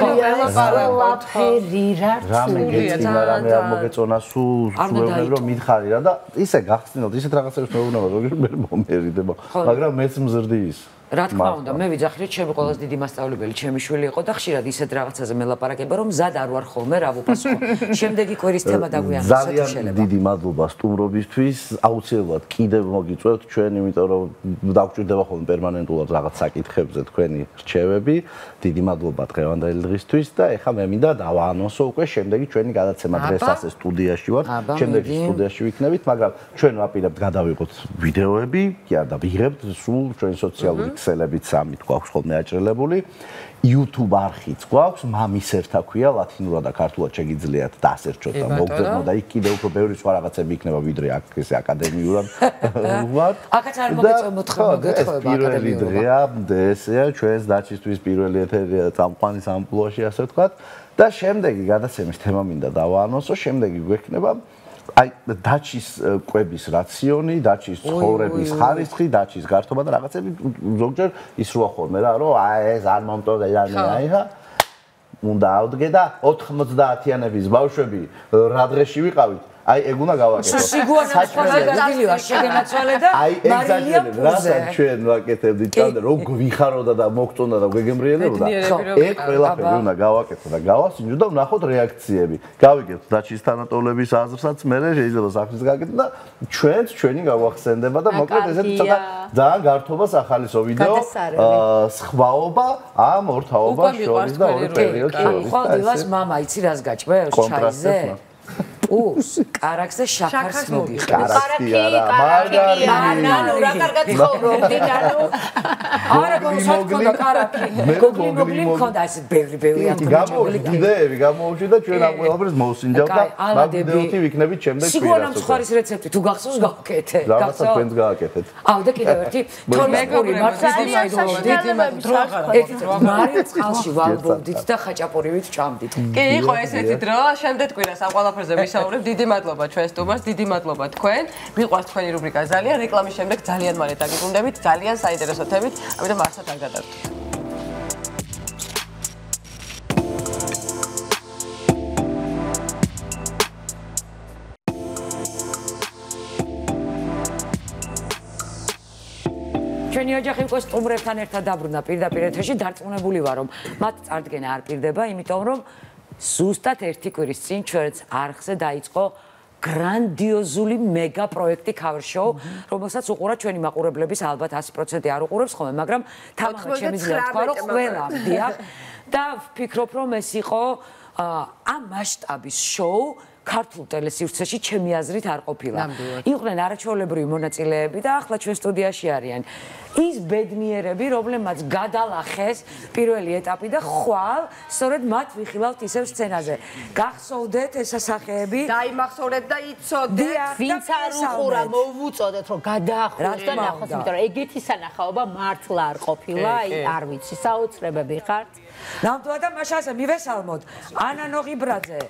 B: ყველაფერი
D: რამე რამე არ მოგეწონა სულ სულები რომ მითხარი რა და ისე გახსნილოთ ისეთ რაღაცებს მეუბნება ზოგიერთ მე მომერიდება მაგრამ მეც მზრდი ის
A: რა თქმა უნდა, მე ვიძახი, რომ ჩემი ყველაზე დიდი მასწავლებელი ჩემი შვილი იყო და ხშირად ისეთ რაღაცაზე მელაპარაკება, რომ მზად არ ვარ ხოლმე რა ვუპასუხო. შემდეგი კვირის თემა დაგვიანოს შეიძლება.
D: ძალიან დიდი მადლობა სტუმრობისთვის. აუცილებლად კიდევ მოგიწევთ ჩვენ, იმიტომ რომ დაგვჭირდება ხოლმე პერმანენტულად რაღაც საკითხებზე თქვენი რჩევები. დიდი მადლობა დღევანდელი დღისთვის და ეხლა მე მინდა დავაანონსო უკვე შემდეგი ჩვენი გადაცემა დღეს ასე სტუდიაში ვართ. შემდეგი სტუდიაში ვიქნებით, მაგრამ ჩვენ ვაპირებთ გადავიღოთ ვიდეოები, კი არა და ვიღებთ სულ ჩვენი სოციალური ქსელებიც სამით გვაქვს ხოლმე აჭრელებული. YouTube არხიც გვაქვს, მამის ერთა ქვია, ლათინურად და ქართულად შეგიძლიათ დასერჩოთ და მოგწოდოთ და იქ კიდევ უფრო ბევრი სხვა რაღაცები იქნება ვიდრე აქ ესე აკადემიურად ვარ.
A: აქაც არ მოგეწონოთ ხო მოგეთხოვება
D: აკადემიური დღეა, ესეა ჩვენს დაჩისთვის პირველი ეთერია წამყვანის ამპლუაში ასე ვთქვათ და შემდეგი გადაცემის თემა მინდა დავაანონსო, შემდეგი გვექნება აი დაჩის კვების რაციონი, დაჩის ცხოვრების ხარისხი, დაჩის გართობა და რაღაცები ზოგჯერ ისროა ხოლმე რა, რომ აი ეს არ მომტოვდა იანი აიღა. უნდა ავდგე და ოთხმოცდაათიანების ბავშვები რა დღეში ვიყავით? აი ეგ უნდა გავაკეთო.
A: სიგუანა გადაგილია შეგენაცვალე და მარილია პუზე.
D: რასაც ჩვენ ვაკეთებდით და რო გვიხაროდა და მოგწონდა და გვეგემრიელებოდა. ეგ ყველაფერი უნდა გავაკეთო და გავასინჯო და ვნახოთ რეაქციები. გავიგებთ დაჩის თანატოლების აზრსაც მე შეიძლება სახლის გაკეთო და ჩვენც ჩვენი გავახსენდება და მოკლედ ესეთი ცოტა ძალიან გართობას ახალისო ვიდეო სხვაობა ამ ორ თაობას შორის და ორი პერიოდს შორის.
A: ხო, დილას მამა იცი რას გაჭმევს ჩაიზე? პუს, კარაქს და შაქარს მოგიხარ.
D: კარაქი არა, მარგარინი.
B: ანუ რა კარგად ცხოვრობდი, ანუ
A: არა გოგლი კარაქი. გოგლი მოგლი მქონდა ეს ბევრი ბევრი ათქმა.
D: გამოვიდეები, გამოვიჩი და ჩვენ ამ ყველაფერს მოვსინჯავ და მაგდეოთი ვიქნებით შემდეგ კვირას.
A: სიგუანა მხარის რეცეპტი თუ გახსოვს გავკეთე.
D: რაღაცა თქვენს გააკეთეთ.
A: აუ და კიდევ ერთი თორმეგური მართალი საიდოვდი დრო აღარა. ერთი მარიო წყალში ვალბობდით და ხაჭაპურივით ჭამდით.
C: კი, იყო ესეთი დრო, შემდეგ კვირას ამ ყველაფერზე ვისაუბრებ. დიდი მადლობა ჩვენ სტუმარს, დიდი მადლობა თქვენ. მიყვარს თქვენი რუბრიკა ძალიან, რეკლამის შემდეგ ძალიან მალე დაგიბრუნდებით, ძალიან საინტერესო თემით, ამიტომ არსად არ გადავდით.
A: ჩვენი ოჯახი უკვე სტუმრებთან ერთად დაბრუნდა პირდაპირ ეთერში, დარწმუნებული ვარ, რომ მათ წარდგენა არ პირდება, იმიტომ რომ ზუსტად ერთი კვირის წინ ჩვენს არხზე დაიწყო გრანდიოზული მეგა პროექტი cover show, რომელსაც უყურა ჩვენი მაყურებლების ალბათ ათი პროცენტი არ უყურებს ხოლმე, მაგრამ თამამად შემიძლია თქვა, რომ ყველა მდიახ და ვფიქრობ, რომ ეს იყო ამ მასშტაბის show ქართულ ტელესივრცეში ჩემი აზრით არ ყოფილა. იყვნენ არაჩვეულებრივი მონაწილეები და ახლა ჩვენ სტუდიაში არიან. ის ბედნიერები, რომლებმაც გადალახეს პირველი ეტაპი და ხვალ სწორედ მათ ვიხილავთ ისევ სცენაზე. გახსოვდეთ ეს ასახეები?
C: დაიმახსოვრეთ და იცოდეთ,
B: ვინც არ უყურა, მოვუწოდეთ, რომ გადაახუროს და ნახოს, იმიტომ რომ ეგეთი სანახაობა მართლა არ ყოფილა, აი არ ვიცი, საოცრებები ხართ.
A: ნამდვილად და მაშასე მივესალმოთ. ანა ნოღიბრაძე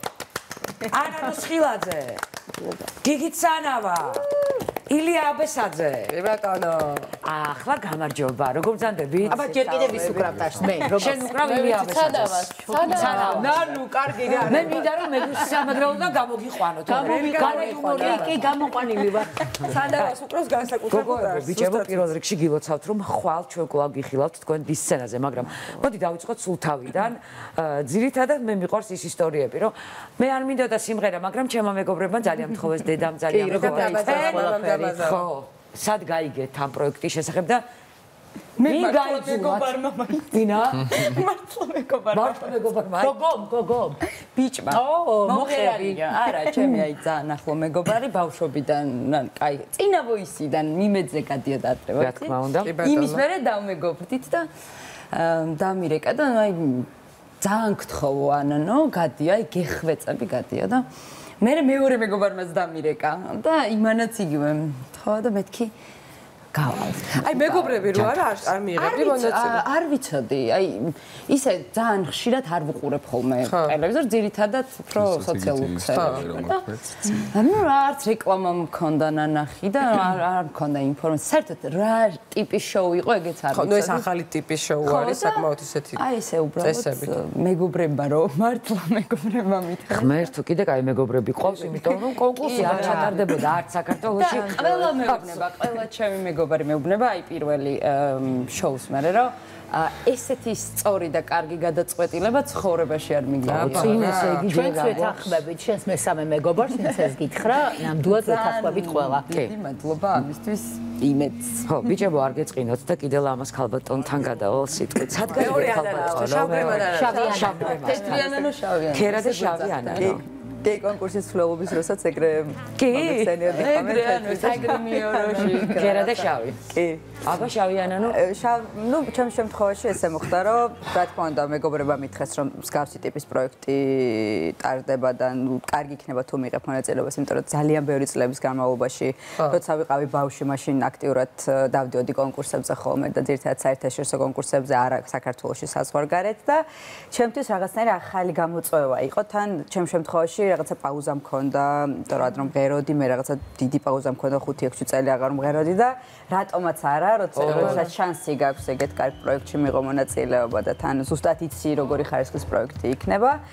A: ანა ნუსხილაძე, გიგით სანავა, ილია აბესაძე.
C: კი ბატონო.
A: ახლა გამარჯობა, როგორ ბრძანდებით?
B: აბა ჯერ კიდევ ვისუკრავთ აშ მე, როგორ
A: შენ უკრავ ილია აბესაძეს.
C: სანავა. ნანუ, კარგი რა.
A: მე მინდა რომ მე სამაგრეოდან გამოგიყვანოთ.
B: გამოგიყვანოთ. კი, გამოყვანილი ვარ.
C: სანავას უკრავს განსაკუთრებულად.
A: ბიჭებო, პირველ რიგში გილოცავთ, რომ ხვალ ჩვენ კვლავ გიხილავთ თქვენ დის სცენაზე, მაგრამ მოდი დავიწყოთ სულ თავიდან. ძირითადად მე მიყვარს ის ისტორიები, რომ მე არ მინდოდა სიმღერა, მაგრამ ჩემო მეგობრებმა ძალიან მთხოვეს, დედამ ძალიან მთხოვეს. ხო, სად გაიგეთ ამ პროექტის შესახებ და
C: მე მეგობარმა
A: ვინა?
C: მართლა მეგობარმა.
A: მართლა მეგობარმა.
B: გოგომ, გოგომ.
G: ბიჭმა.
B: ო,
G: მოხერია. არა, ჩემი აი ძალიან ახლო მეგობარი ბავშვობიდან, აი, წინა ვოისიდან მიმედზე გადიოდა ადრე.
A: რა თქმა უნდა.
G: იმის მერე დავმეგობრდით და დამირეკა და აი ძალიან გთხოვო ანანო, გადია, აი გეხვეწები გადია და მე მეორე მეგობარმაც დამირეკა და იმანაც იგივე თხოვა და მეთქი გავალ.
C: აი მეგობრები რო არა არ მიიღებდი მონაცემები.
G: არ ვიცოდი, აი ისე ძალიან ხშირად არ ვუყურებ ხოლმე ტელევიზორს, ძირითადად უფრო სოციალურ ქსელებში. ანუ არც რეკლამა მქონდა ნანახი და არ მქონდა ინფორმაცია. საერთოდ რა ტიპის შოუ იყო, ეგეც არ ვიცოდი.
C: ხო, ეს ახალი ტიპის შოუ არის, საკმაოდ ისეთი.
G: აი ესე უბრალოდ მეგობრებმა რო მართლა მეგობრებმა მითხრა.
A: ღმერთო, კიდე კაი მეგობრები ყავს, იმიტომ რომ კონკურსი არ ჩატარდებოდა არც საქართველოში.
G: ყველა მეუბნება, ყველა ჩემი მეგობარი მეუბნება, აი პირველი შოუს მერე რომ ესეთი სწორი და კარგი გადაწყვეტილება ცხოვრებაში არ მიგია.
A: წინ ესე იგი
B: ჩვენც ვეთანხმებით შენს მესამე მეგობარს, ვინც ეს გითხრა, ნამდვილად ვეთანხმებით ყველა.
G: დიდი მადლობა ამისთვის იმედს.
A: ხო, ბიჭებო, არ გეწყინოთ და კიდე ლამას ქალბატონთან გადავალ სიტყვით. სად გაიგეთ ქალბატონო?
B: შავიანანო.
G: თეთრიანანო შავიანანო.
A: ქერა და შავიანანო.
G: კი, კონკურსის ცვლილობის დროსაც ეგრე
A: მოგხსენიებდი
G: ხომ ეგრე საგრიმიოროში
A: ქერა და შავი.
G: კი.
A: აბა შავიანანო?
G: შავ, ну, ჩემს შემთხვევაში ესე მოხდა, რომ რა თქმა უნდა, მეგობრებმა მითხეს, რომ მსგავსი ტიპის პროექტი ტარდება და ну, კარგი იქნება თუ მიიღებ მონაწილეობას, იმიტომ რომ ძალიან ბევრი წლების განმავლობაში, როცა ვიყავი ბავშვი, მაშინ აქტიურად დავდიოდი კონკურსებზე ხოლმე და ძირითადად საერთაშორისო კონკურსებზე, არა საქართველოში, საზღვარგარეთ და ჩემთვის რაღაცნაირი ახალი გამოწვევა იყო. თან ჩემს შემთხვევაში რაღაცა პაუზა მქონდა, იმიტომ რომ ადრე მღეროდი, მე რაღაცა დიდი პაუზა მქონდა, ხუთი ექვსი წელი აღარ მღეროდი და რატომაც არა, როცა შანსი გაქვს ეგეთ კარგ პროექტში მიიღო მონაწილეობა და თან ზუსტად იცი, როგორი ხარისხის პროექტი იქნება.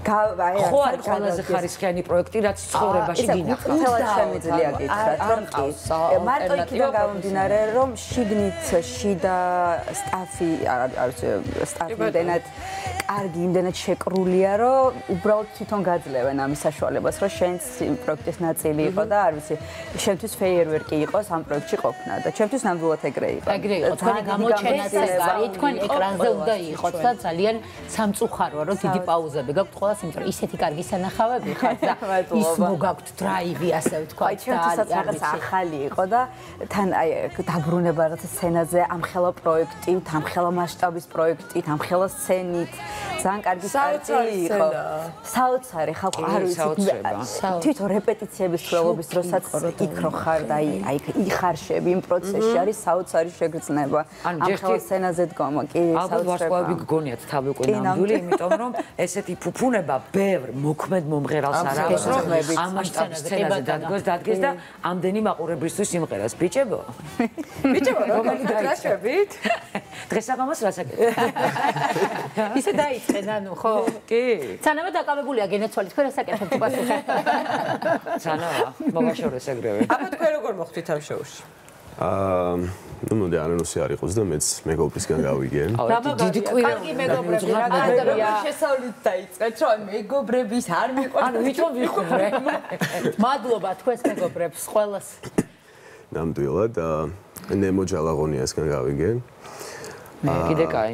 A: ხო არის ყველაზე ხარისხიანი პროექტი, რაც ცხოვრებაში გინახავთ.
G: თელად შემიძლია გითხრათ, რომ კი. მარტო იქიდან გამომდინარე, რომ შიგნით შიდა სტაფი, არის სტაფი იმდენად კარგი, იმდენად შეკრულია, რომ უბრალოდ თვითონ გაძლევენ ამის საშუალებას, რომ შენც პროექტის ნაწილი იყო და არ ვიცი, შენთვის ფეიერვერკი იყოს ამ პროექტში ყოფნა და ჩემთვის ნამდვილად ეგრე იყო.
B: ეგრე იყო, თქვენი გამოჩენაც ეს არის, თქვენ ეკრანზე უნდა იყოთ და ძალიან სამწუხაროა, რომ დიდი პაუზები გაქვთ ყველას, იმიტომ რომ ისეთი კარგი სანახავები ხართ და ის მოგაქვთ დრაივი, ასე ვთქვათ,
G: და ჩემთვისაც რაღაც ახალი იყო და თან აი დაბრუნება რაღაც სცენაზე, ამხელა პროექტით, ამხელა მასშტაბის პროექტით, ამხელა სცენით, ძალიან კარგი სტარტი იყო. საოცარი ხალხი არ ვიცი, თვითონ რეპეტიციების თველობის დროსაც იქ რო ხარ და აი აი იხარშები იმ პროცესში არის საოცარი შეგრძნება. ამხელა სცენაზე დგომა, კი,
A: საოცრება. ალბათ ვარსკვლავები გგონიათ თავი უკვე ნამდვილი, იმიტომ რომ ესეთი ფუფუნება ბევრ მოქმედ მომღერალს არ აქვს, რომ ამ მასშტაბის სცენაზე დადგეს, დადგეს და ამდენი მაყურებლისთვის სიმღერას. ბიჭებო.
C: ბიჭებო, რომელი დრაშებით?
A: დღეს აღამას რასაკეთებ?
B: ისე დაიწყენ, ანუ ხო?
A: კი.
B: ცანავა დაკავებულია გენაცვალის, თქვენ რასაკეთებთ პასუხი?
A: ცანავა, მოგაშორეს ეგრევე.
C: აბა თქვენ როგორ მოხდით ამ შოუში?
H: აა ნუ მოდი ანონსი არ იყოს და მეც მეგობრისგან გავიგენ.
A: დიდი კვირა.
B: კარგი მეგობრები, რა
G: გადაგია შესავლით დაიწყეთ, რომ მეგობრების არ მიყვარს.
A: ანუ ვითომ ვიხუბრე?
B: მადლობა თქვენს მეგობრებს ყველას.
H: ნამდვილად ნემო ჯალაღონიასგან გავიგენ.
A: მე კიდე კაი.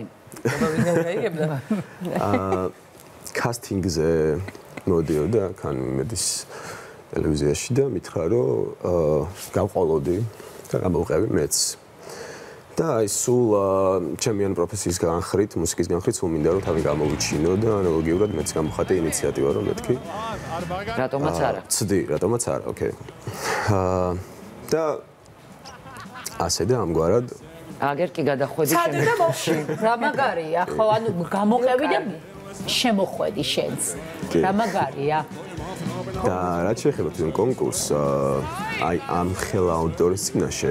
H: აა კასტინგზე მოდიოდა კან მედის ტელევიზიაში და მითხრა რომ გავყოლოდი და გამოვყევი მეც. და აი სულ ჩემი ან პროფესიის განხრით, მუსიკის განხრით სულ მინდა რომ თავი გამოვიჩინო და ანალოგიურად მეც გამოვხატე ინიციატივა რომ მეთქი.
A: რატომაც არა?
H: ცდი, რატომაც არა, ოკეი. აა და ასე და ამგვარად
A: აგერ კი გადახვედი
B: შემდგომში. რა მაგარია, ხო, ანუ გამოყევი და შემოხვედი შენს. რა მაგარია.
H: და რაც შეეხება თვითონ კონკურსს, აი ამ ხელა აუდიტორის წინაშე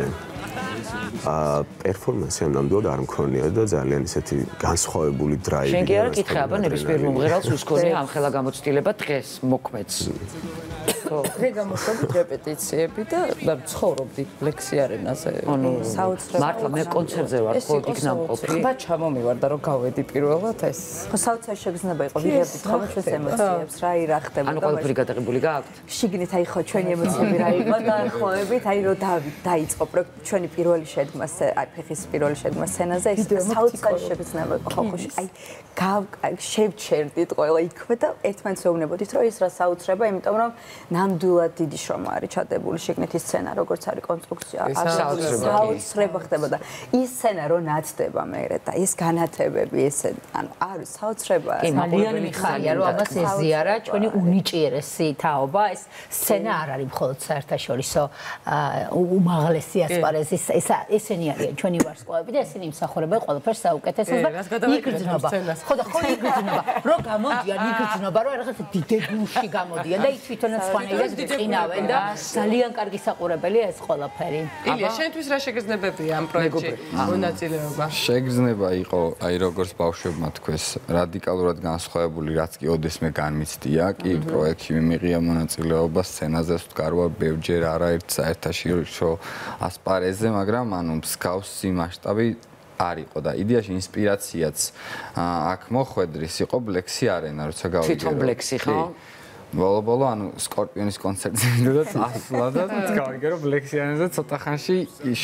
H: აა პერფორმანსი ამ ნამდვილად არ მქონია და ძალიან ისეთი განსხვავებული დრაივი.
A: შენ კი არა კითხე, აბა ნებისმიერ მომღერალს უსქონია ამ ხელა გამოცდილება დღეს მოქმედს.
C: დღე გამოხდით რეპეტიციები და და ცხოვრობდი ლექსიარენაზე.
A: ანუ მართლა მე კონცერტზე ვარ, ხო იქნამ ყოფილი.
C: ხმა ჩამომივარ და რომ გავედი პირველად ეს.
G: ხო საოცარი შეგრძნება იყო, ვიღებდით ხოლმე ჩვენს ემოციებს, რა ი რა ხდება და
A: ანუ ყველაფერი გადაღებული გაქვთ?
G: შიგნით აი ხო ჩვენი ემოციები რა იყო და ხოვებით, აი რომ დაიწყო პროექტი ჩვენი პირველი შედგმა, აი ფეხის პირველი შედგმა სცენაზე, ეს საოცარი შეგრძნება იყო, ხო ხო აი შევჩერდით ყველა იქვე და ერთმანეთს ვეუბნებოდით რომ ის რა საოცრება, იმიტომ რომ ნამდვილად დიდი შრომა არის ჩადებული შიგნით ის სცენა, როგორც არის კონსტრუქცია, საოცრება ხდება და ის სცენა რო ნაცდება მერე და ეს განათებები, ესე ანუ არის საოცრება.
B: ძალიან მიხარია რომ ამას ეზიარა ჩვენი უნიჭიერესი თაობა, ეს სცენა არ არის მხოლოდ საერთაშორისო უმაღლესი ასპარეზის, ეს ესენი არიან ჩვენი ვარსკვლავები და ესენი იმსახურებენ ყველაფერს საუკეთესოს და იგრძნობა. ხო და ხო იგრძნობა, რომ გამოდიან, იგრძნობა, რომ რაღაც დიდებულში გამოდიან და ის თვითონაც ხანეულად იყინავენ და ძალიან კარგი საყურებელია ეს ყველაფერი.
C: ილია, შენთვის რა შეგრძნებებია ამ პროექტში მონაწილეობა?
I: შეგრძნება იყო, აი როგორც ბავშვებმა თქვეს, რადიკალურად განსხვავებული, რაც კი ოდესმე განმიცდია, კი პროექტში მიმიღია მონაწილეობა სცენაზე ვთქარვა ბევრჯერ არაერთ საერთაშორისო ასპარეზზე, მაგრამ ანუ მსგავსი მასშტაბი არ იყო და იდეაში ინსპირაციაც აქ მოხვედრის იყო ბლექსი არენა, როცა გავიგე.
A: თვითონ ბლექსი ხო?
I: ბოლო-ბოლო ანუ სკორპიონის კონცერტზე მიდოდა წასვლა და გავიგე რომ ბლექსი არენაზე ცოტა ხანში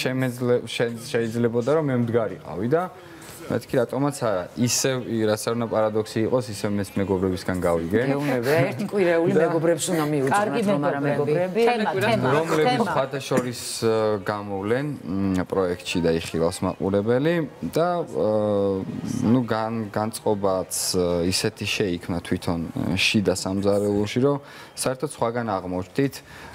I: შეიძლებოდა რომ მე მდგარიყავი და მეთქი რატომაც არა ისევ რაც არ უნდა პარადოქსი იყოს ისევ მეც მეგობრებისგან გავიგე
A: გეუბნები ერთი კვირეული მეგობრებს უნდა მიუძღვნათ რომ არა მეგობრები
I: რომლებიც ხათაშორის გამოვლენ პროექტში და იხილავს მაყურებელი და ნუ განწყობაც ისეთი შეიქმნა თვითონ შიდა სამზარეულოში რომ საერთოდ სხვაგან აღმოჩნდით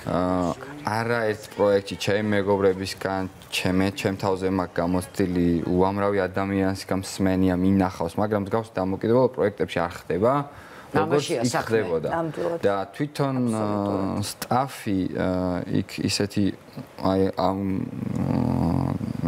I: არაერთ პროექტში ჩემი მეგობრებისგან ჩემე ჩემ თავზე მაქვს გამოცდილი უამრავი ადამიანის გამსმენია მინახავს მაგრამ მსგავს დამოკიდებელ პროექტებში არ ხდება როგორც იქ ხდებოდა და თვითონ სტაფი იქ ისეთი აი ამ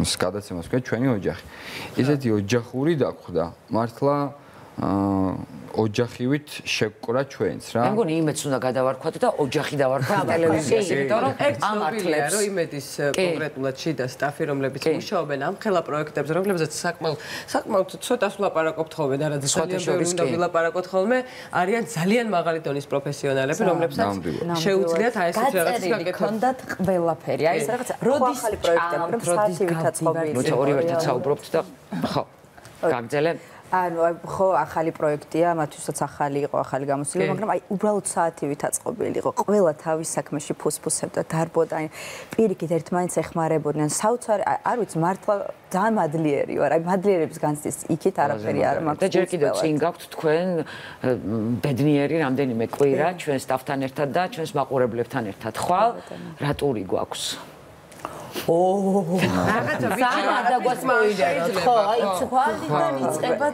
I: გადაცემას ქვია ჩვენი ოჯახი ისეთი ოჯახური დაგვხდა მართლა ოჯახივით შეგკვრა ჩვენს რა.
A: მე მგონი იმედს უნდა გადავარქვათ და ოჯახი დავარქვათ ტელევიზიაში, იმიტომ რომ
C: ამართლებს რომ იმედის კონკრეტულად შიდა სტაფი რომლებიც მუშაობენ ამ ხელა პროექტებზე, რომლებზეც საკმაოდ საკმაოდ ცოტას ვლაპარაკობთ ხოლმე და რაც ძალიან ბევრი უნდა ვილაპარაკოთ ხოლმე, არიან ძალიან მაღალი დონის პროფესიონალები, რომლებსაც შეუძლიათ აი ესეთ რაღაცას გაკეთონ.
G: ქონდათ ყველაფერი. აი ეს რაღაც როდის ახალი პროექტები, რომ საათივით აწყობილი.
A: მოიცა ორი ვერთად საუბრობთ და ხო. გაგძელე
G: ანუ ხო ახალი პროექტია, მათთვისაც ახალი იყო, ახალი გამოცდილება, მაგრამ აი უბრალოდ საათივით აწყობილი იყო. ყველა თავის საქმეში ფუსფუსებდა, დარბოდა, აი პირიქით ერთმანეთს ეხმარებოდნენ. საოცარი, არ ვიცი, მართლა ძალიან მადლიერი ვარ. აი მადლიერების განცდის იქით არაფერი არ მაქვს.
A: და ჯერ კიდევ წინ გაქვთ თქვენ ბედნიერი რამდენიმე კვირა ჩვენ სტაფთან ერთად და ჩვენს მაყურებლებთან ერთად. ხვალ რა ტური გვაქვს? ოო
C: რაღაცა ვიცი რა დაგვასპოილეროთ
G: ხო აი ცვალიდან იწყება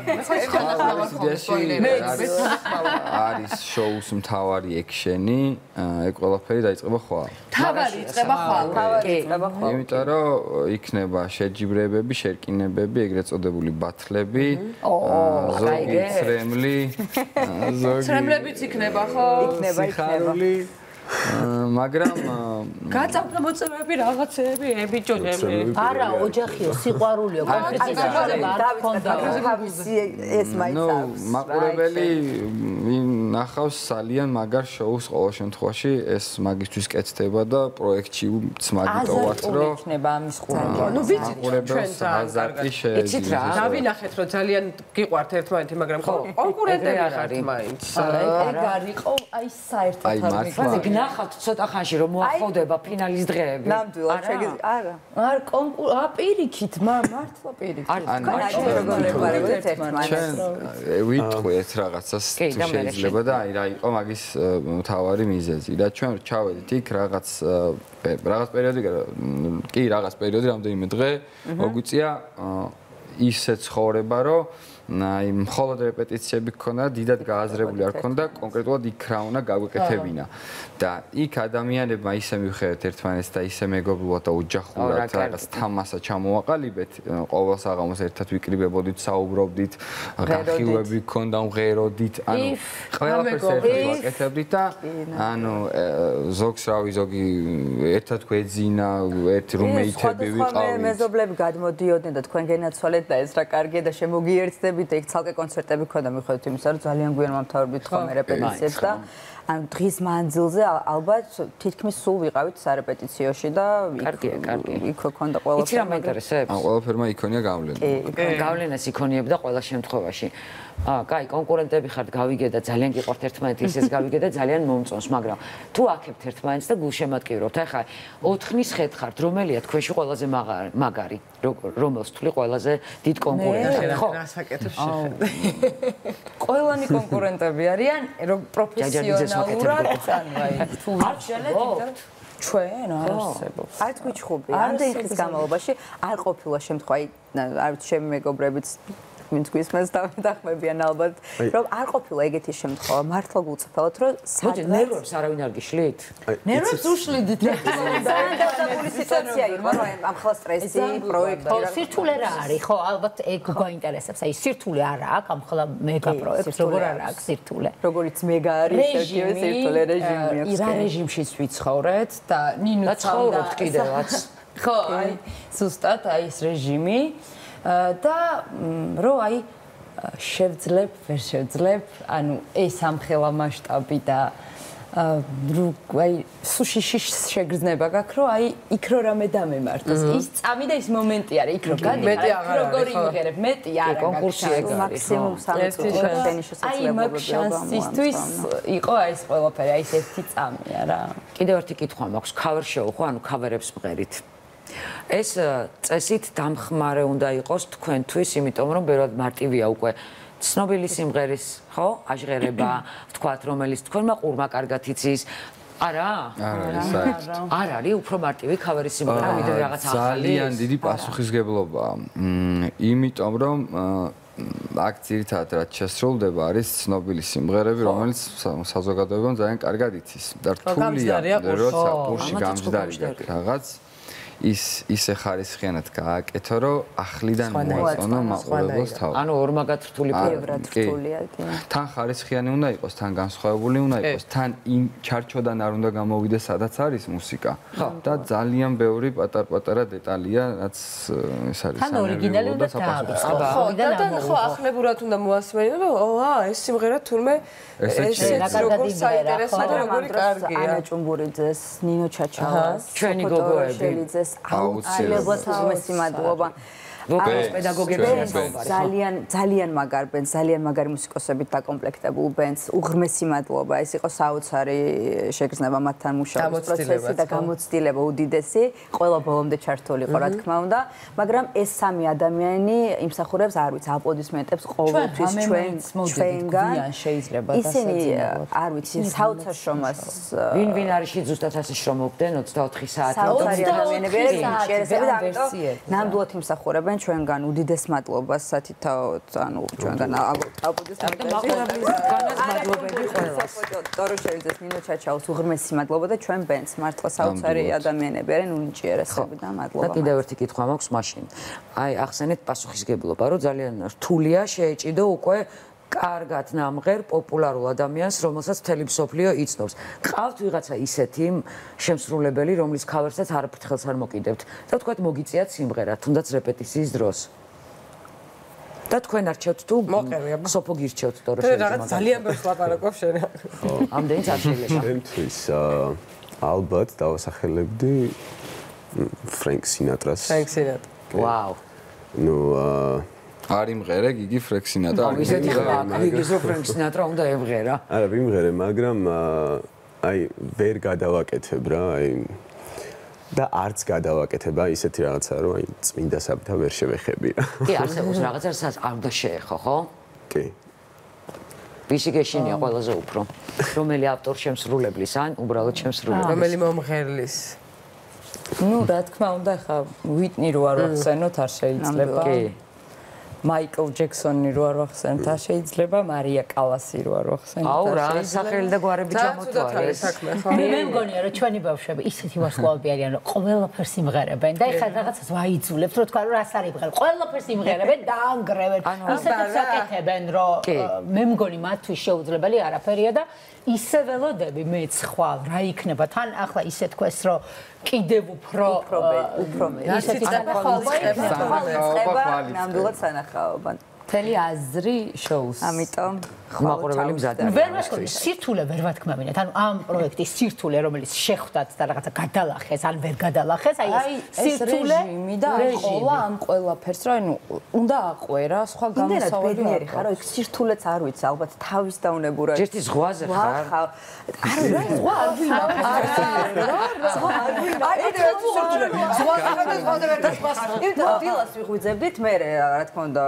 I: თავდაპირველად არის შოუს მთავარი ექშენი ეგ ყველაფერი დაიწყება ხვალ
C: თავარი იწყება ხვალ
G: თავარი იწყება ხვალ
I: იმიტომ რომ იქნება შეჯიბრებები შერკინებები ეგრეთ წოდებული ბათლები ზოგი ცრემლი ზოგი
C: ცრემლებიც იქნება ხო
G: იქნება იქნება
I: მაგრამ
C: გაწამდა მოწმეები რაღაცეები ებიჭონები
B: არა ოჯახიო სიყვარულიო კონკრეტულად არ ქონდა
G: ეს მაინც
I: მაყურებელი ნახავს ძალიან მაგარ შოუს ყოველ შემთხვევაში ეს მაგისთვის კეთდება და პროექტში ძმაგიტოვათ რომ
G: იქნება ამის ყურა
C: ნუ ვიცით ჩვენ
I: აზარტი შეიძლება
C: დავინახეთ რომ ძალიან გიყვართ ერთმანეთი მაგრამ ხო კონკურენტები ხართ მაინც
G: ეგ არისო აი საერთოდ
A: ნახავთ ცოტა ხანში რომ მოახოვდება ფინალის დღეები.
G: ნამდვილად შეგიძლია არა.
C: არ კონკურ აპირიქით, მართლა პირიქით.
A: არ
G: გონებარებოდეთ ერთმანეთს.
I: ჩვენ ვიტყვით რაღაცას თუ შეიძლება და აი რა იყო მაგის მთავარი მიზეზი. და ჩვენ ჩავედით იქ რაღაც რაღაც პერიოდი კი რაღაც პერიოდი რამდენიმე დღე მოგვიწია ისე ცხოვრება რომ აი მხოლოდ რეპეტიციები გქონდა, დიდად გააზრებული არ გქონდა, კონკრეტულად იქ რა უნდა გაგვეკეთებინა. და იქ ადამიანებმა ისე მივხვდეთ ერთმანეთს და ისე მეგობრულად და ოჯახურად რაღაც თამასა ჩამოვაყალიბეთ, ყოველ საღამოს ერთად ვიკრიბებოდით, საუბრობდით, გახილვები გქონდა, მღეროდით, ანუ ყველაფერს ერთად ვაკეთებდით და ანუ ზოგს რავი ზოგი ერთად გვეძინა, ერთ რუმეითები ვიყავით.
G: მეზობლები გადმოდიოდნენ და თქვენ გენაცვალეთ და ეს რა კარგია და შემოგიერთდებით. ეგ ცალკე კონცერტები ქონდა მიხედვით იმისა, რომ ძალიან გვიან მომთავრებით ხოლმე რეპეტიციებს და ან დღის მანძილზე ალბათ თითქმის სულ ვიყავით სარეპეტიციოში და
A: კარგია, კარგი.
G: იქ ქონდა ყველაფერი.
A: იცი რა მაინტერესებს?
I: ან ყველაფერმა იქონია გავლენა.
A: კი, გავლენას იქონიებდა ყველა შემთხვევაში. აა, კაი, კონკურენტები ხართ, გავიგე და ძალიან გიყვართ ერთმანეთი, ისეც გავიგე და ძალიან მომწონს, მაგრამ თუ აქებთ ერთმანეთს და გულშემატკივრობთ, ახლა ოთხნის ხეთ ხართ, რომელია თქვენში ყველაზე მაგარი, რომელს თვლი ყველაზე დიდ კონკურენტად, ხო?
C: რასაკეთებს შეხედე.
G: ყველანი კონკურენტები არიან, რომ პროფესიონალურად ანუ აი თუ არ შეიძლება ჩვენ არ არსებობს. არც გვიჩხუბი. ამდენი ხნის განმავლობაში არ ყოფილა შემთხვევა, აი არ ვიცი ჩემი მეგობრებიც ვინც გვისმენს და დახმებიან ალბათ, რომ არ ყოფილა ეგეთი შემთხვევა, მართლა გულწრფელად, რომ
A: მოდი ნერვებს არავინ არ გიშლით?
G: ნერვებს უშლიდით. ძალიან დასაბული სიტუაცია იყო, რომ ამ ხალხ სტრესი, პროექტი
B: რა. სირთულე რა არის, ხო, ალბათ ეგ გაინტერესებს. აი სირთულე არა აქვს ამ ხალხ მეგა პროექტს, როგორ არა აქვს სირთულე.
G: როგორიც მეგა არის, ერთივე სირთულე რეჟიმი აქვს.
C: ირა რეჟიმშიც ვიცხოვრეთ და ნინო
A: ცხოვრობთ კიდევაც.
G: ხო, აი ზუსტად აი ეს რეჟიმი და რო აი შევძლებ, ვერ შევძლებ, ანუ ეს ამხელა მასშტაბი და რო აი სუშიში შეგრძნება გაქვს, რომ აი იქ რო რამე დამემართოს. ის წამი და ის მომენტი არის, იქ რო გადიხარ, როგორი იმღერებ, მეტი არა.
A: კონკურსი ეგ არის.
G: მაქსიმუმ სამი წუთიანი შესაძლებლობები. აი მაგ შანსისთვის იყო აი ეს ყველაფერი, აი ეს ერთი წამია რა.
A: კიდევ ერთი კითხვა მაქვს, cover show ხო, ანუ cover-ებს მღერით. ეს წესით დამხმარე უნდა იყოს თქვენთვის, იმიტომ რომ ბევრად მარტივია უკვე ცნობილი სიმღერის, ხო, აჟღერება, ვთქვათ, რომელიც თქვენმა ყურმა კარგად იცის. არა?
I: არა, საერთოდ.
A: არ არის უფრო მარტივი cover-ის სიმღერა, ვიდრე რაღაც ახალი.
I: ძალიან დიდი პასუხისგებლობაა. იმიტომ რომ აქ ძირითადად რაც შესრულდება არის ცნობილი სიმღერები, რომელიც საზოგადოებამ ძალიან კარგად იცის. და რთულია, როცა ყურში გამჯდარი გაქვს რაღაც ის ისე ხარისხიანად გააკეთო, რომ ახლიდან მოაწონო მაყურებელს თავი.
A: ანუ ორმაგად რთული
G: პროექტია, კი.
I: თან ხარისხიანი უნდა იყოს, თან განსხვავებული უნდა იყოს, თან იმ ჩარჩოდან არ უნდა გამოვიდეს, სადაც არის მუსიკა. და ძალიან ბევრი პატარ-პატარა დეტალია, რაც ეს არის
B: თან ორიგინალი უნდა დააბრუნოს.
C: ხო, და ხო ახლებურად უნდა მოასმენინო, რომ აა ეს სიმღერა თურმე ესეც როგორ საინტერესო და როგორი კარგია.
G: ანა ჭუმბურიძეს, ნინო ჩაჩავას,
A: ჩვენი გოგოები.
G: აუცილებლად უმეტესი მადლობა.
A: ვოკალის პედაგოგებს
G: ძალიან ძალიან მაგარ ბენდს, ძალიან მაგარი მუსიკოსებით დაკომპლექტებულ ბენდს. უღრმესი მადლობა. ეს იყო საოცარი შეგრძნება მათთან მუშაობის პროცესი და გამოცდილება უდიდესი. ყველა ბოლომდე ჩართული იყო, რა თქმა უნდა, მაგრამ ეს სამი ადამიანი იმსახურებს, არ ვიცი, აპლოდისმენტებს ყოველთვის ჩვენ ჩვენგან
B: შეიძლება
G: ისინი არ ვიცი, საოცარ შრომას
A: ვინ ვინ არის ზუსტად ასე შრომობდნენ ოცდაოთხი საათი.
G: საოცარი ადამიანები და ნამდვილად იმსახურებენ ჩვენგან უდიდეს მადლობას სათითაოდ ანუ ჩვენგან
A: მადლობები ყველას.
G: ტოროშელიძეს, ნინო ჩაჩაუს უღრმესი მადლობა და ჩვენ ბენდს მართლა საოცარი ადამიანები არიან უნიჭიერესები და მადლობა.
A: და კიდევ ერთი კითხვა მაქვს მაშინ. აი ახსენეთ პასუხისგებლობა, რომ ძალიან რთულია შეეჭიდო უკვე კარგად ნამღერ პოპულარულ ადამიანს, რომელსაც მთელი მსოფლიო იცნობს. გყავთ ვიღაცა ისეთი შემსრულებელი, რომლის ქავერსაც არაფრთხელს არ მოკიდებთ და თქვათ მოგიწიათ სიმღერა, თუნდაც რეპეტიციის დროს. და თქვენ არჩევთ თუ სოფო გირჩევთ თორე
C: შეიძლება. რაღაც ძალიან ბევრს ლაპარაკობ შენ.
A: ხო, ამდენიც არ შეიძლება.
H: ჩემთვის ალბათ დავასახელებდი ფრენკ სინატრას.
C: ფრენკ სინატრა.
A: ვაუ.
H: ნუ
I: არ იმღერე გიგი ფრენკ სინატრა.
A: აი ისეთი ხარ, გიგის ფრენკ სინატრა უნდა ემღერა.
H: არა, ვიმღერე, მაგრამ აი ვერ გადავაკეთებ რა, აი და არც გადავაკეთებ, აი ისეთი რაღაცა რომ აი წმინდა საბითა ვერ შევეხები რა.
A: კი, არსებობს რაღაცა, რასაც არ უნდა შეეხო, ხო?
H: კი.
A: ვისი გეშინია ყველაზე უფრო? რომელი ავტორ შემსრულებლის ან უბრალოდ შემსრულებლის?
C: რომელი მომღერლის?
J: ნუ რა თქმა უნდა, ხა ვიტნი რო არ ვახსენოთ, არ შეიძლება.
A: კი.
J: მაიკლ ჯექსონი რო არ ვახსენოთ, არ შეიძლება, მარია კალასი რო არ ვახსენოთ.
A: აუ რა, სახელი და გვარები ჩამოთვალეს.
B: მე მეგონია რომ ჩვენი ბავშვები ისეთი ვარსკვლავები არიან, რომ ყველაფერს იმღერებენ და ეხლა რაღაცას ვაიძულებთ, რომ თქვა რომ რას არ იმღერებ. ყველაფერს იმღერებენ და ანგრევენ. ისეთებს აკეთებენ, რომ მე მგონი მათთვის შეუძლებელი არაფერია და ისე ველოდები მეც ხვალ რა იქნება თან ახლა ისე თქვეს რომ კიდევ უფრო
G: უფრო მე ისეთი სანახაობა იქნება ნამდვილად სანახაობა
J: მთელი აზრი შოუს
G: ამიტომ
A: მაყურებელი მზადია
B: ვერ ვასკოლი სირთულე ვერ ვათქმევინეთ ანუ ამ პროექტის სირთულე რომელიც შეხვდათ და რაღაცა გადალახეს ან ვერ გადალახეს აი ეს სირთულე
J: და ყოლა ამ ყველაფერს რა ანუ უნდა აყვერა სხვა გამოსავალი
G: არ ხარ რა სირთულეც არ ვიცი ალბათ თავის დაუნებურა
A: ჯერთი ზღვაზე ხარ
G: არ რა ზღვა არ ვინა რა ზღვა არ ვინა აი ეს სირთულე ზღვაზე ხარ და ზღვაზე ვერ დასვას იმიტომ დილას ვიღვიძებდით მე რა თქმა უნდა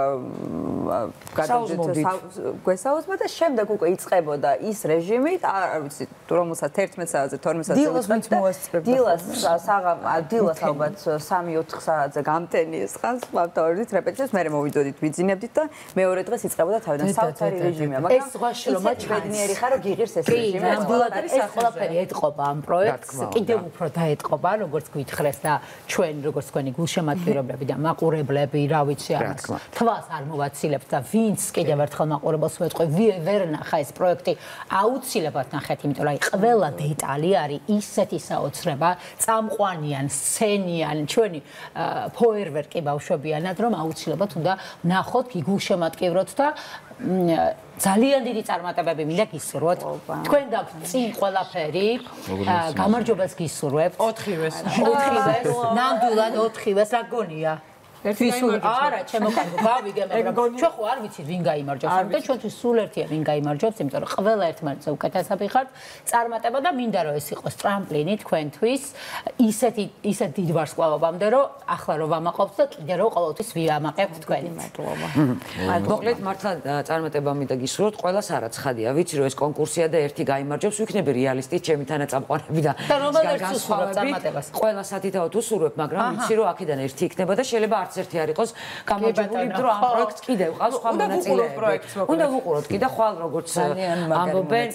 G: გვესაუბრეთ და შემდეგ უკვე იწყებოდა ის რეჟიმი და არ ვიცი რომელსაც ერთმეტ საათზე თორმეტ საათზე
J: დილას მოასწრებდა
G: დილას საღამ დილას ალბათ სამი ოთხ საათზე გამტენი ეს ხანს ვავტოვებდით რეპეტიციას მე მოვიდოდით ვიძინებდით და მეორე დღეს იწყებოდა თავიდან საოცარი რეჟიმია
B: მაგრამ ეს ზღვაში რომ
G: ბედნიერი ხარო გიღირს ეს რეჟიმი
B: ნამდვილად ეს ყველაფერი ეთყობა ამ პროექტს კიდევ უფრო დაეთყობა როგორც გითხრეს და ჩვენ როგორც თქვენი გულშემატკივრებლები და მაყურებლები რა ვიცი ამას თვას არ მოვაცილებთ და ვინც კიდევ ერთხელ მაყურებელს ვეთყვი ვერ ნახა ეს პროექტი აუცილებლად ნახეთ იმიტომ რომ აი ყველა დეტალი არის ისეთი საოცრება წამყვანიან სცენიან ჩვენი ფოიერვერკი ბავშვებიანად რომ აუცილებლად უნდა ნახოთ გულშემატკივროთ და ძალიან დიდი წარმატებები მინდა გისურვოთ თქვენ გაქვთ წინ ყველაფერი გამარჯვებას გისურვებთ
C: ოთხივეს
B: ოთხივეს ნამდვილად ოთხივეს რა გონია ფისული არა ჩემო კარგო გავიგე მაგრამ ჩვენ ხო არ ვიცით ვინ გაიმარჯვებს და ჩვენთვის სულ ერთია ვინ გაიმარჯვებს იმიტომ რომ ყველა ერთმანეთს უკეთესები ხართ წარმატება და მინდა რომ ეს იყოს ტრამპლინი თქვენთვის ისეთი ისეთ დიდ ვარსკვლავობამდე რომ ახლა რომ ვამაყობთ და კიდე რომ ყოველთვის ვიამაყებთ თქვენი მადლობა
A: მოკლედ მართლა წარმატება მინდა გისურვოთ ყველას არა ცხადია ვიცი რომ ეს კონკურსია და ერთი გაიმარჯვებს ვიქნები რეალისტი ჩემი თანაწამყვანები და
B: რომელერთ უსურვებ წარმატებას
A: ყველა სათითაოდ უსურვებ მაგრამ ვიცი რომ აქედან ერთი იქნება და შეიძლება ერთი არ იყოს გამარჯვებული, იმიტომ რომ ამ პროექტს კიდევ ყავს სხვა მონაწილეები. უნდა ვუყუროთ კიდე ხვალ როგორც ამბობენ,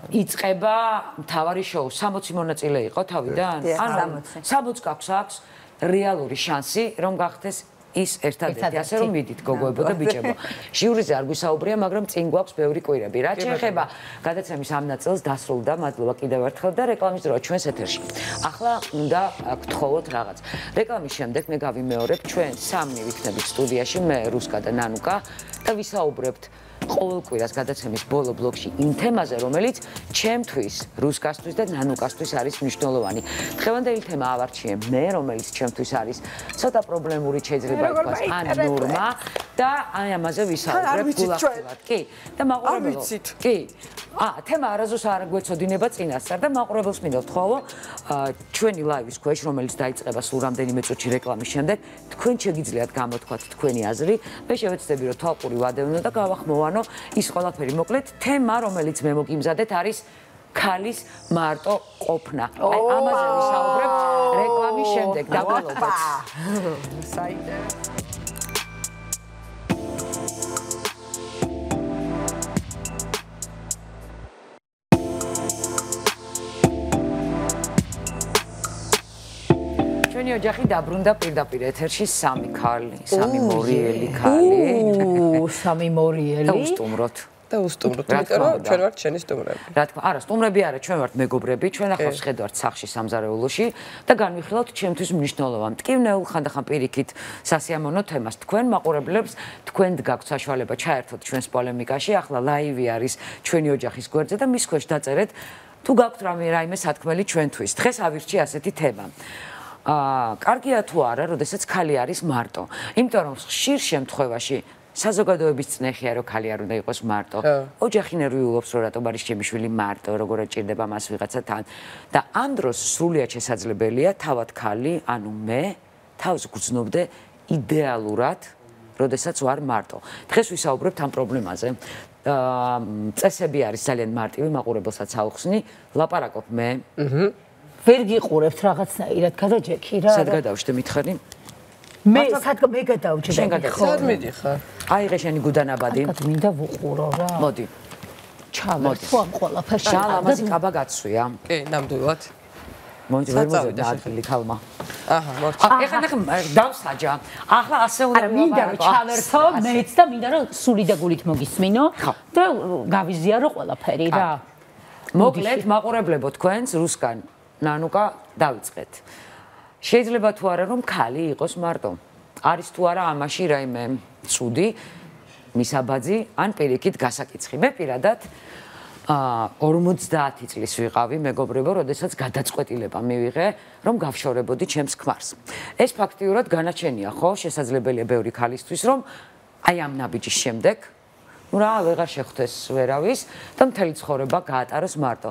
A: იწყება მთავარი შოუ, სამოცი მონაწილე იყო თავიდან?
G: ანუ
A: სამოცი გაქვს აქვს. რეალური შანსი რომ გახდეს ის ერთადერთი ასე რომ მიდით გოგოებო და ბიჭებო. ჟიურიზე არ გვისაუბრია, მაგრამ წინ გვაქვს ბევრი კვირები. რაც შეეხება გადაცემის ამ ნაწილს დასრულდა, მადლობა კიდევ ერთხელ და რეკლამის დრო ჩვენს ეთერში. ახლა უნდა გთხოვოთ რაღაც. რეკლამის შემდეგ მე გავიმეორებ ჩვენ სამი ვიქნებით სტუდიაში, მე რუსკა და ნანუკა და ვისაუბრებთ ყოველ კვირას გადაცემის ბოლო ბლოკში იმ თემაზე, რომელიც ჩემთვის, რუსკასთვის და ნანუკასთვის არის მნიშვნელოვანი. დღევანდელი თემა ავარჩიე მე, რომელიც ჩემთვის არის ცოტა პრობლემური შეიძლება ითქვას, ან ნორმა და აი ამაზე ვისაუბრებ გულახდილად. კი, და მაყურებელო. კი. აა, თემა არაზოს არ გვეცოდინება წინასწარ და მაყურებელს მინდა ვთხოვო, ჩვენი ლაივის ქვეშ, რომელიც დაიწყება სულ რამდენიმე წუთში რეკლამის შემდეგ, თქვენ შეგიძლიათ გამოთქვათ თქვენი აზრი. მე შევეცდები, რომ თვალყური ვადევნო და გავახმოვანო ის ყველაფერი. მოკლედ, თემა, რომელიც მე მოგიმზადეთ, არის ქალის მარტო ყოფნა. აი, ამაზე ვისაუბრებ რეკლამის შემდეგ. დაგვალოდეთ. საინტერესო. ჩვენი ოჯახი დაბრუნდა პირდაპირ ეთერში სამი ქალი, სამი მორიელი ქალი.
B: უ, სამი მორიელი.
A: და უსტუმროთ.
C: და უსტუმროთ, იმიტომ რომ ჩვენ ვართ ჩვენი სტუმრები.
A: რა თქმა, არა, სტუმრები არა, ჩვენ ვართ მეგობრები, ჩვენ ახლა ვხედავთ სახში სამზარეულოში და განვიხილავთ ჩემთვის მნიშვნელოვან მტკივნეულ ხანდახან პირიქით სასიამოვნო თემას. თქვენ მაყურებლებს, თქვენ გაქვთ საშუალება ჩაერთოთ ჩვენს პოლემიკაში. ახლა ლაივი არის ჩვენი ოჯახის გვერდზე და მის ქვეშ დაწერეთ თუ გაქვთ რამე რაიმე სათქმელი ჩვენთვის. დღეს ავირჩიე ასეთი თემა. აა, კარგია თუ არა, როდესაც ქალი არის მარტო. იმიტომ რომ ხშირ შემთხვევაში საზოგადოების წნეხია, რომ ქალი არ უნდა იყოს მარტო. ოჯახი ნერვიულობს, რომ რატომ არის ჩემი შვილი მარტო, როგორ ეჭირდება მას ვიღაცა თან. და ამ დროს სრულიად შესაძლებელია თავად ქალი, ანუ მე, თავს გრძნობდე იდეალურად, როდესაც ვარ მარტო. დღეს ვისაუბრებთ ამ პრობლემაზე. აა, წესები არის ძალიან მარტივი, მაყურებელსაც აუხსნი, ლაპარაკობ მე.
B: აჰა. ვერ გიყურებთ რაღაცნაირად, გადაჯექი რა.
A: სად გადავშდე მითხარი?
B: მე სად მე გადავჭი?
A: შენ გადავჭი.
C: სად მიდიხარ?
A: აიღე შენი გუდანაბადი.
B: კარგად მინდა ვუყურო რა.
A: მოდი.
B: ჩამოდი. თუ ამ ყველაფერში.
A: შალ ამაზე კაბა გაცვია.
C: კი, ნამდვილად.
A: მოდი ვერ მოზედა ადგილი ქალმა.
C: აჰა, მორჩა.
A: ეხლა ნახე დავსაჯა. ახლა ასე უნდა
B: არა, მინდა რომ ჩავერთო მეც და მინდა რომ სული და გულით მოგისმინო და გავიზიარო ყველაფერი რა.
A: მოკლედ მაყურებლებო თქვენს რუსკან ნანუკა დავიწყეთ. შეიძლება თუ არა რომ ქალი იყოს მარტო. არის თუ არა ამაში რაიმე ცუდი, მისაბაძი ან პირიქით გასაკიცხი. მე პირადად აა ორმოცდაათი წლის ვიყავი მეგობრებო, როდესაც გადაწყვეტილება მივიღე, რომ გავშორებოდი ჩემს ქმარს. ეს ფაქტიურად განაჩენია, ხო, შესაძლებელია ბევრი ქალისთვის, რომ აი ამ ნაბიჯის შემდეგ, ну რა, ვეღარ შეხვდეს ვერავის და მთელი ცხოვრება გაატაროს მარტო.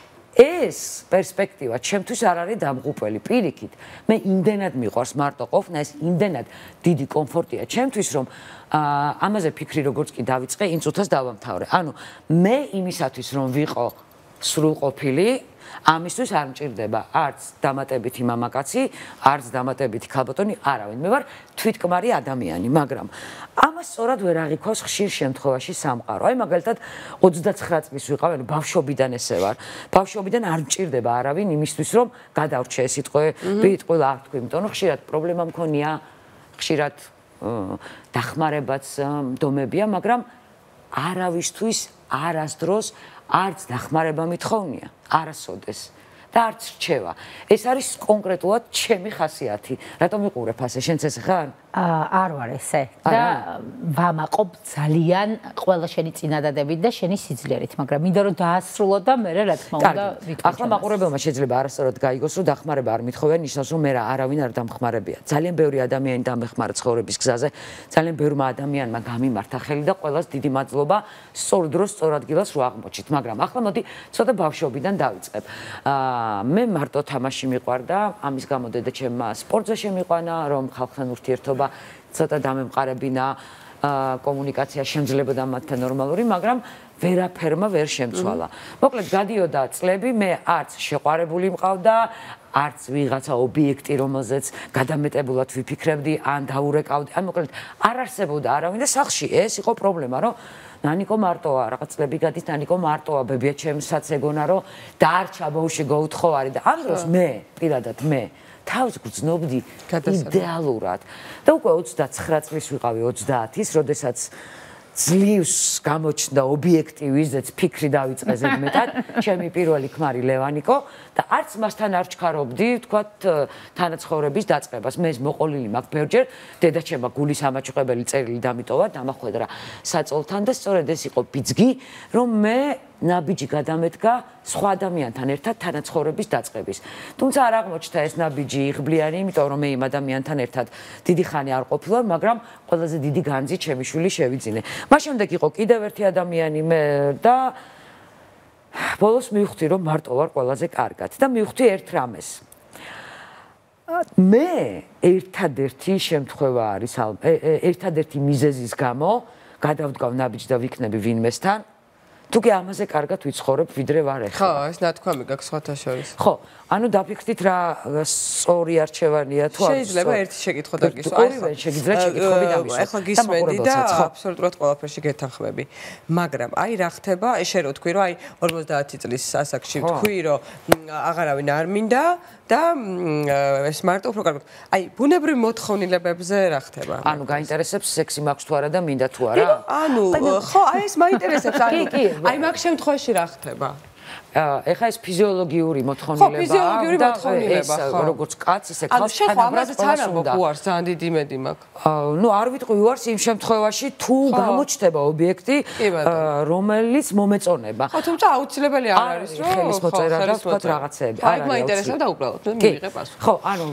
A: ეს პერსპექტივა ჩემთვის არ არის დამღუპველი პირიქით. მე იმდენად მიყვარს მარტო ყოფნა, ეს იმდენად დიდი კომფორტია ჩემთვის, რომ ამაზე ფიქრი როგორც კი დავიწყე, იმ წუთას დავამთავრე. ანუ მე იმისათვის რომ ვიყო სრულყოფილი, ამისთვის არ მჭირდება არც დამატებითი მამაკაცი, არც დამატებითი ქალბატონი, არავინ. მე ვარ თვითკმარი ადამიანი, მაგრამ ამას სწორად ვერ აღიქვას ხშირ შემთხვევაში სამყარო. აი მაგალითად ოცდაცხრა წლის ვიყავ, ანუ ბავშვობიდან ესე ვარ. ბავშვობიდან არ მჭირდება არავინ იმისთვის, რომ გადავრჩე ეს სიტყვე, ბიტყვილა არ თქვი, იმიტომ რომ ხშირად პრობლემა მქონია, ხშირად დახმარებაც მდომებია, მაგრამ არავისთვის არასდროს არც დახმარება მithოვნია, არასოდეს და არც რჩევა. ეს არის კონკრეტულად ჩემი ხასიათი. რატომ ვიყურებ ასე? შენც ესე ხარ?
B: არ ვარ ესე. და ვამაყობ ძალიან ყველა შენი წინადადებით და შენი სიძლიერით, მაგრამ მინდა რომ დაასრულო და მე რა თქმა უნდა ვიტყვი.
A: ახლა მაყურებელმა შეიძლება არასწორად გაიგოს, რომ დახმარება არ მithხოვენ, ნიშნავს რომ მე რა არავინ არ დამხმარებია. ძალიან ბევრი ადამიანი დამეხმარა ცხოვრების გზაზე, ძალიან ბევრმა ადამიანმა გამიმართა ხელი და ყველას დიდი მადლობა სწორ დროს სწორ ადგილას რო აღმოჩით, მაგრამ ახლა მოდი ცოტა ბავშვობიდან დავიწყებ. აა მე მარტო თამაში მიყვარდა, ამის გამო დედაჩემმა სპორტზე შემიყვანა, რომ ხალხთან ურთიერთობა ცოტა დამემყარებინა, კომუნიკაცია შემძლებოდა მათთან ნორმალური, მაგრამ ვერაფერმა ვერ შემცვალა. მოკლედ გადიოდა წლები, მე არც შეყვარებული მყავდა, არც ვიღაცა ობიექტი, რომელზეც გადამეტებულად ვიფიქრებდი, ან დაურეკავდი, ან მოკლედ არ არსებობდა არავინ და სახლში ეს იყო პრობლემა, რომ ნანიკო მარტოა, რაღაც წლები გადის, ნანიკო მარტოა, ბებია ჩემსაც ეგონა, რომ დაარჩა ბავშვი გაუთხოვარი და ამ დროს მე, პირადად მე თავს გრძნობდი იდეალურად. და უკვე ოცდაცხრა წლის ვიყავი ოცდაათის, როდესაც ძლივს გამოჩნდა ობიექტივი, ზეც ფიქრი დავიწყე ზედმეტად, ჩემი პირველი ქმარი ლევანიკო და არც მასთან არ ჩქარობდი, ვთქვათ, თანაცხოვრების დაწყებას. მე მოყოლილი მაქვს ბევრჯერ, დედაჩემმა გულის ამაჩუყებელი წერილი დამიტოვა, დამახვედრა საწოლთან და სწორედ ეს იყო ბიძგი, რომ მე ნაბიჯი გადამედგა სხვა ადამიანთან ერთად თანაცხოვრების დაწყების. თუმცა არ აღმოჩნდა ეს ნაბიჯი იღბლიანი, იმიტომ რომ მე იმ ადამიანთან ერთად დიდი ხანი არ ყოფილვარ, მაგრამ ყველაზე დიდი განძი ჩემი შვილი შევიძინე. მას შემდეგ იყო კიდევ ერთი ადამიანი მე და ბოლოს მივხვდი რომ მარტო ვარ ყველაზე კარგად და მივხვდი ერთ რამეს. მე ერთადერთი შემთხვევა არის ერთადერთი მიზეზის გამო გადავდგავ ნაბიჯს და ვიქნები ვინმესთან თუ კი ამაზე კარგად ვიცხოვრებ ვიდრე ვარ ახლა.
C: ხო, ეს ნათქვამი გაქვს სხვათა შორის.
A: ხო, ანუ დაფიქრდით რა სწორი არჩევანია თუ არა.
C: შეიძლება ერთი შეკითხვა დაგისვა.
A: ორივე შეგიძლიათ შეკითხვები დავისვა.
C: ახლა გისმენდი და აბსოლუტურად ყველაფერში გეთანხმები. მაგრამ აი რა ხდება, ეს შე რო თქვი რომ აი ორმოცდაათი წლის ასაკში თქვი რომ აღარავინ არ მინდა და ეს მარტო უფრო კარგად. აი ბუნებრივ მოთხოვნილებებზე რა ხდება?
A: ანუ გაინტერესებს სექსი მაქვს თუ არა და მინდა თუ არა?
C: ანუ ხო, აი ეს მაინტერესებს ანუ აი მაგ შემთხვევაში რა ხდება?
A: ეხა ეს ფიზიოლოგიური მოთხოვნილებაა.
C: ხო, ფიზიოლოგიური მოთხოვნილება, ხო.
A: როგორც კაც, ისე ქალს
C: თანაბრად არ ამბობ უარს, ძალიან დიდი იმედი მაქვს.
A: ნუ არ ვიტყვი უარს იმ შემთხვევაში, თუ გამოჩნდება ობიექტი, რომელიც მომეწონება.
C: ხო, თუმცა აუცილებელი არ არის, რომ
A: ხელის მოწერა და ვთქვათ რაღაცეები.
C: აი, მაინტერესებს და უბრალოდ მივიღე პასუხი.
A: ხო, ანუ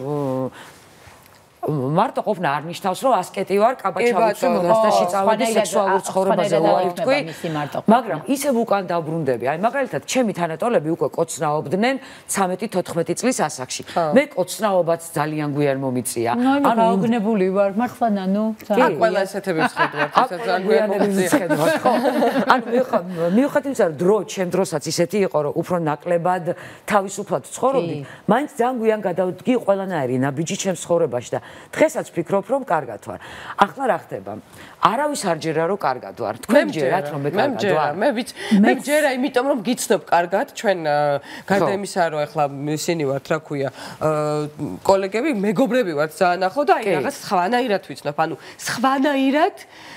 A: მარტო ყოფნა არ ნიშნავს რომ ასკეტი ვარ, კაბაჩავიცე მონასტერში წავედი სექსუალურ ცხოვრებაზე უარი ვთქვი, მაგრამ ისევ უკან დაბრუნდები. აი მაგალითად, ჩემი თანატოლები უკვე კოცნაობდნენ ცამეტი თოთხმეტი წლის ასაკში. მე კოცნაობაც ძალიან გვიან მომიწია.
B: ანუ გაუგნებული ვარ, მართლა ნანუ.
C: აქ ყველა ესეთები ვხედავთ, ესეც ძალიან გვიან მომიწია.
A: ხო. ანუ მივხვდი იმისა, რომ დრო, ჩემ დროსაც ისეთი იყო, რომ უფრო ნაკლებად თავისუფლად ცხოვრობდი, მაინც ძალიან გვიან გადავდგი ყველანაირი ნაბიჯი ჩემს ცხოვრებაში და დღესაც ვფიქრობ რომ კარგად ვარ. ახლა რა ხდება? არავის არ ჯერა რომ კარგად ვარ. თქვენ ჯერათ რომ მე კარგად ვარ.
C: მე ვიცი, მე ჯერა იმიტომ რომ გიცნობ კარგად, ჩვენ გარდა იმისა რომ ახლა ისინი ვართ, რა ქვია, კოლეგები, მეგობრები ვართ ძალიან ახლო და აი რაღაც სხვანაირად ვიცნობ. ანუ სხვანაირად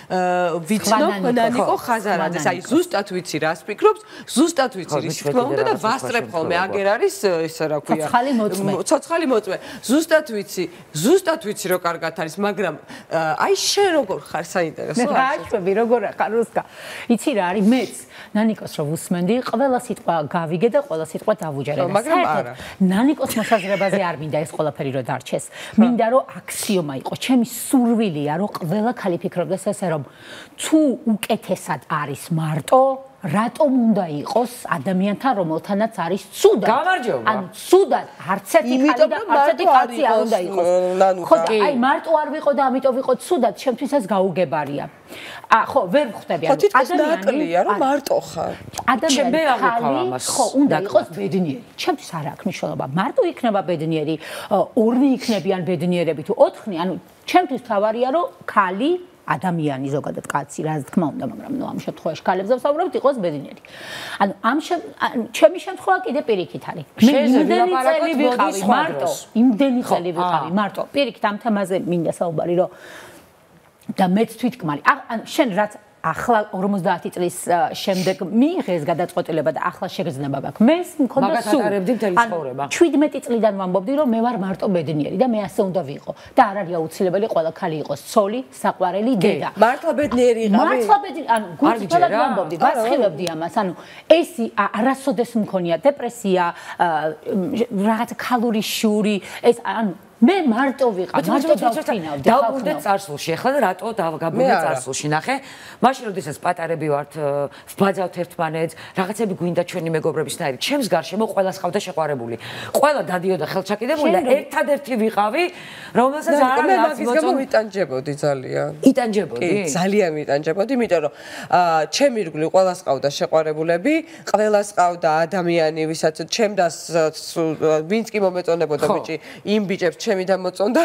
C: ვიცნობ ნანიკო ხაზარაძეს. აი ზუსტად ვიცი რას ფიქრობს, ზუსტად ვიცი რის თქმა უნდა და ვასწრებ ხოლმე. აგერ არის ისე რა ქვია,
B: ცოცხალი მოწმე.
C: ცოცხალი მოწმე. ზუსტად ვიცი, ზუსტად ვიცი რომ კარგად არის, მაგრამ აი შენ როგორ ხარ საინტერესო?
B: მე გააჩვევი როგორ ხარ რუსკა. იცი რა არის მეც ნანიკოს რო ვუსმენდი, ყველა სიტყვა გავიგე და ყველა სიტყვა დავუჯერე.
C: მაგრამ არა.
B: ნანიკოს მოსაზრებაზე არ მინდა ეს ყველაფერი რო დარჩეს. მინდა რომ აქსიომა იყოს, ჩემი სურვილია რომ ყველა ხალი ფიქრობდეს ესე რომ თუ უკეთესად არის მარტო რატომ უნდა იყოს ადამიანთან რომელთანაც არის ცუდად?
A: გამარჯობა.
B: ანუ ცუდად არც ერთი ხალი და არც ერთი კაცი არ უნდა იყოს. ხო, აი მარტო არ ვიყო და ამიტომ ვიყო ცუდად, ჩემთვის ეს გაუგებარია. ა ხო, ვერ ვხვდები
C: ანუ ადამიანია რომ მარტო ხარ.
B: ადამიანი ხო, უნდა იყოს ბედნიერი. ჩემთვის არ აქვს მნიშვნელობა. მარტო იქნება ბედნიერი, ორნი იქნებიან ბედნიერები თუ ოთხნი, ანუ ჩემთვის თავარია რომ ხალი ადამიანი ზოგადად კაცი რა თქმა უნდა, მაგრამ ნუ ამ შემთხვევაში ქალებზე ვსაუბრობთ იყოს ბედნიერი. ანუ ამ ჩემი შემთხვევა კიდე პირიქით არის. მე იმდენი წელი ვიყავი მარტო, იმდენი წელი ვიყავი მარტო. პირიქით ამ თემაზე მინდა საუბარი რომ და მეც თვითკმალი. ანუ შენ რაც ახლა ორმოცდაათი წლის შემდეგ მიიღეს გადაწყვეტილება და ახლა შეგრძნება გაქვს. მე მქონდა
A: მაგას ატარებდი მთელი ცხოვრება.
B: შვიდმეტი წლიდან ვამბობდი რომ მე ვარ მარტო ბედნიერი და მე ასე უნდა ვიყო. და არ არის აუცილებელი ყველა ხალი იყოს ცოლი, საყვარელი, დედა.
C: მართლა ბედნიერი იყავი?
B: მართლა ბედნიერი, ანუ გულწრფელად ვამბობდი, ვასხივებდი ამას. ანუ ეს არასოდეს მქონია დეპრესია, რაღაც ქალური შური, ეს ანუ მე მარტო ვიყავ, მარტო დავფრინავდი.
A: დავბრუნდეთ წარსულში. ახლა და რატო დავგაბრუნდეთ წარსულში? ნახე, მაშინ როდესაც პატარები ვართ, ვბაძავთ ერთმანეთს, რაღაცები გვინდა ჩვენი მეგობრებისნაირი. ჩემს გარშემო ყველას ყავდა შეყვარებული. ყველა დადიოდა ხელჩაკიდებული და ერთადერთი ვიყავი, რომელსაც არ
C: მე მაგის გამო ვიტანჯებოდი ძალიან.
A: იტანჯებოდი?
C: კი, ძალიან ვიტანჯებოდი, იმიტომ რომ ჩემი ირგვლივ ყველას ყავდა შეყვარებულები, ყველას ყავდა ადამიანი, ვისაც ჩემ და ვინც კი მომეწონებოდა ბიჭი, იმ ბიჭებს ჩემი და მოწონდათ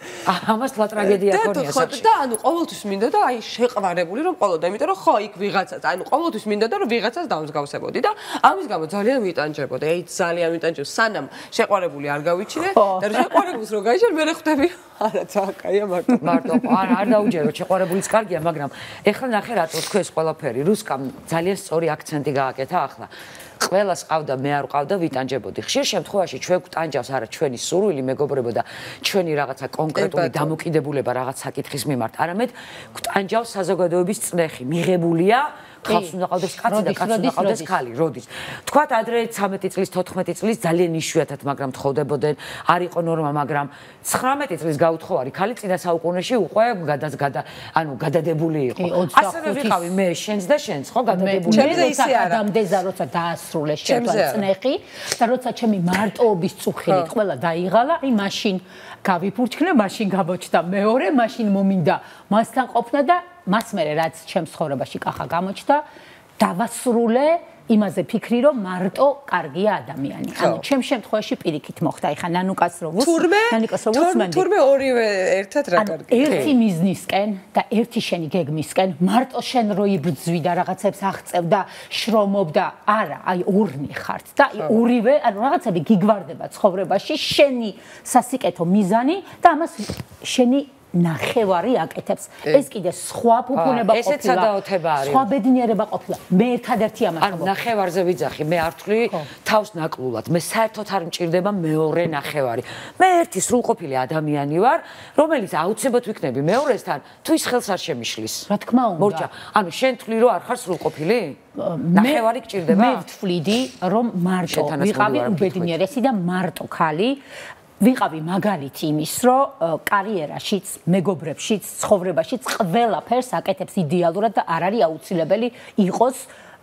A: ამას თლა ტრაგედია ქონია
C: საერთოდ და ანუ ყოველთვის მინდა და აი შეყვარებული რომ ყოლოდა, იმიტომ რომ ხო იქ ვიღაცას, ანუ ყოველთვის მინდა და რომ ვიღაცას დამსგავსებოდი და ამის გამო ძალიან ვიტანჯებოდი. აი ძალიან ვიტანჯებ, სანამ შეყვარებული არ გავიჩინე და შეყვარებულს რო გაიჩინე, მე ხვდები არა ძალიან კაია მარტო.
A: მარტო არა არ დაუჯერო, შეყვარებულიც კარგია, მაგრამ ეხლა ნახე რატო თქვენს ყველაფერი რუსკამ ძალიან სწორი აქცენტი გააკეთა ახლა. ყველას ყავდა, მე არ ყავდა, ვიტანჯებოდი. ხშირ შემთხვევაში ჩვენ გვტანჯავს არა ჩვენი სურვილი, მეგობრებო და ჩვენი რაღაცა კონკრეტული დამოკიდებულება რაღაც საკითხის მიმართ, არამედ გვტანჯავს საზოგადოების წნეხი, მიღებულია ხალხს უნდა ყავდეს კაცი და კაცს უნდა ყავდეს ქალი, როდის. თქვათ ადრე ცამეტი წლის, თოთხმეტი წლის ძალიან იშვიათად, მაგრამ თხოვდებოდნენ, არ იყო ნორმა, მაგრამ ცხრამეტი წლის გაუთხოვარი ქალი წინა საუკუნეში უკვე გადაგადა, ანუ გადადებული იყო. ასევე ვიყავი მე, შენს და შენს, ხო, გადადებული.
B: ჩემზე ისე არა. გადამდეზა, როცა დაასრულეს შენთან წნეხი და როცა ჩემი მარტოობის წუხილით ყველა დაიღალა, აი მაშინ გავიფურჩქნე, მაშინ გამოჩნდა მეორე, მაშინ მომინდა მასთან ყოფნა და მას მერე რაც ჩემს ცხოვრებაში კახა გამოჩნდა, დავასრულე იმაზე ფიქრი, რომ მარტო კარგია ადამიანი. ანუ ჩემ შემთხვევაში პირიქით მოხდა. ეხა ნანუკას რო ვუს, ნანიკას რო ვუსმენდი.
C: თურმე ორივე ერთად რა კარგია.
B: ერთი მიზნისკენ და ერთი შენი გეგმისკენ, მარტო შენ რო იბრძვი და რაღაცებს აღწევ და შრომობ და არა, აი ორნი ხართ და ორივე, ანუ რაღაცები გიგვარდება ცხოვრებაში, შენი სასიკეთო მიზანი და ამას შენი ნახევარი აკეთებს. ეს კიდე სხვა ფუფუნება ყოფილა.
A: ესეც სადაოთება არის.
B: სხვა ბედნიერება ყოფილა. მე ერთადერთი ამას
A: ანუ ნახევარზე ვიძახი, მე არ ვთვლი თავს ნაკლულად. მე საერთოდ არ მჭირდება მეორე ნახევარი. მე ერთი სრულყოფილი ადამიანი ვარ, რომელიც აუცილებლად ვიქნები მეორესთან, თუ ის ხელს არ შემიშლის.
B: რა თქმა უნდა.
A: მორჩა, ანუ შენ თვლი რომ არ ხარ სრულყოფილი? ნახევარი გჭირდება?
B: მე ვთვლიდი რომ მარტო ვიყავი უბედნიერესი და მარტო ქალი ვიყავი მაგალითი იმის, რომ კარიერაშიც, მეგობრებშიც, ცხოვრებაშიც ყველაფერს აკეთებს იდეალურად და არ არის აუცილებელი იყოს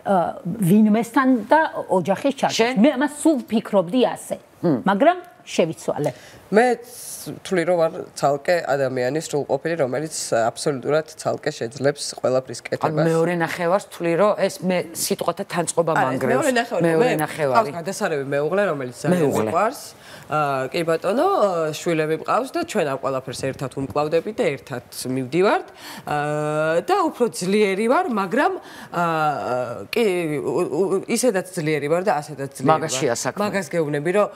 B: ვინმესთან და ოჯახის ჩართვა. მე ამას სულ ვფიქრობდი ასე, მაგრამ შევიცვალე.
C: მე ვთვლი რომ ვარ ცალკე ადამიანი სრულყოფილი, რომელიც აბსოლუტურად ცალკე შეძლებს ყველაფრის კეთებას.
A: ანუ მეორე ნახევარს ვთვლი რომ ეს მე სიტყვათა თანწყობა მანგრევს.
C: მეორე ნახევარი.
A: მეორე ნახევარი.
C: ყავს გადასარევი მეუღლე, რომელიც ძალიან მიყვარს. კი ბატონო, შვილები მყავს და ჩვენ ამ ყველაფერს ერთად უმკლავდებით და ერთად მივდივართ. და უფრო ძლიერი ვარ, მაგრამ კი ისედაც ძლიერი ვარ და ასედაც ძლიერი ვარ.
A: მაგაშია საქმე.
C: მაგას გეუბნები, რომ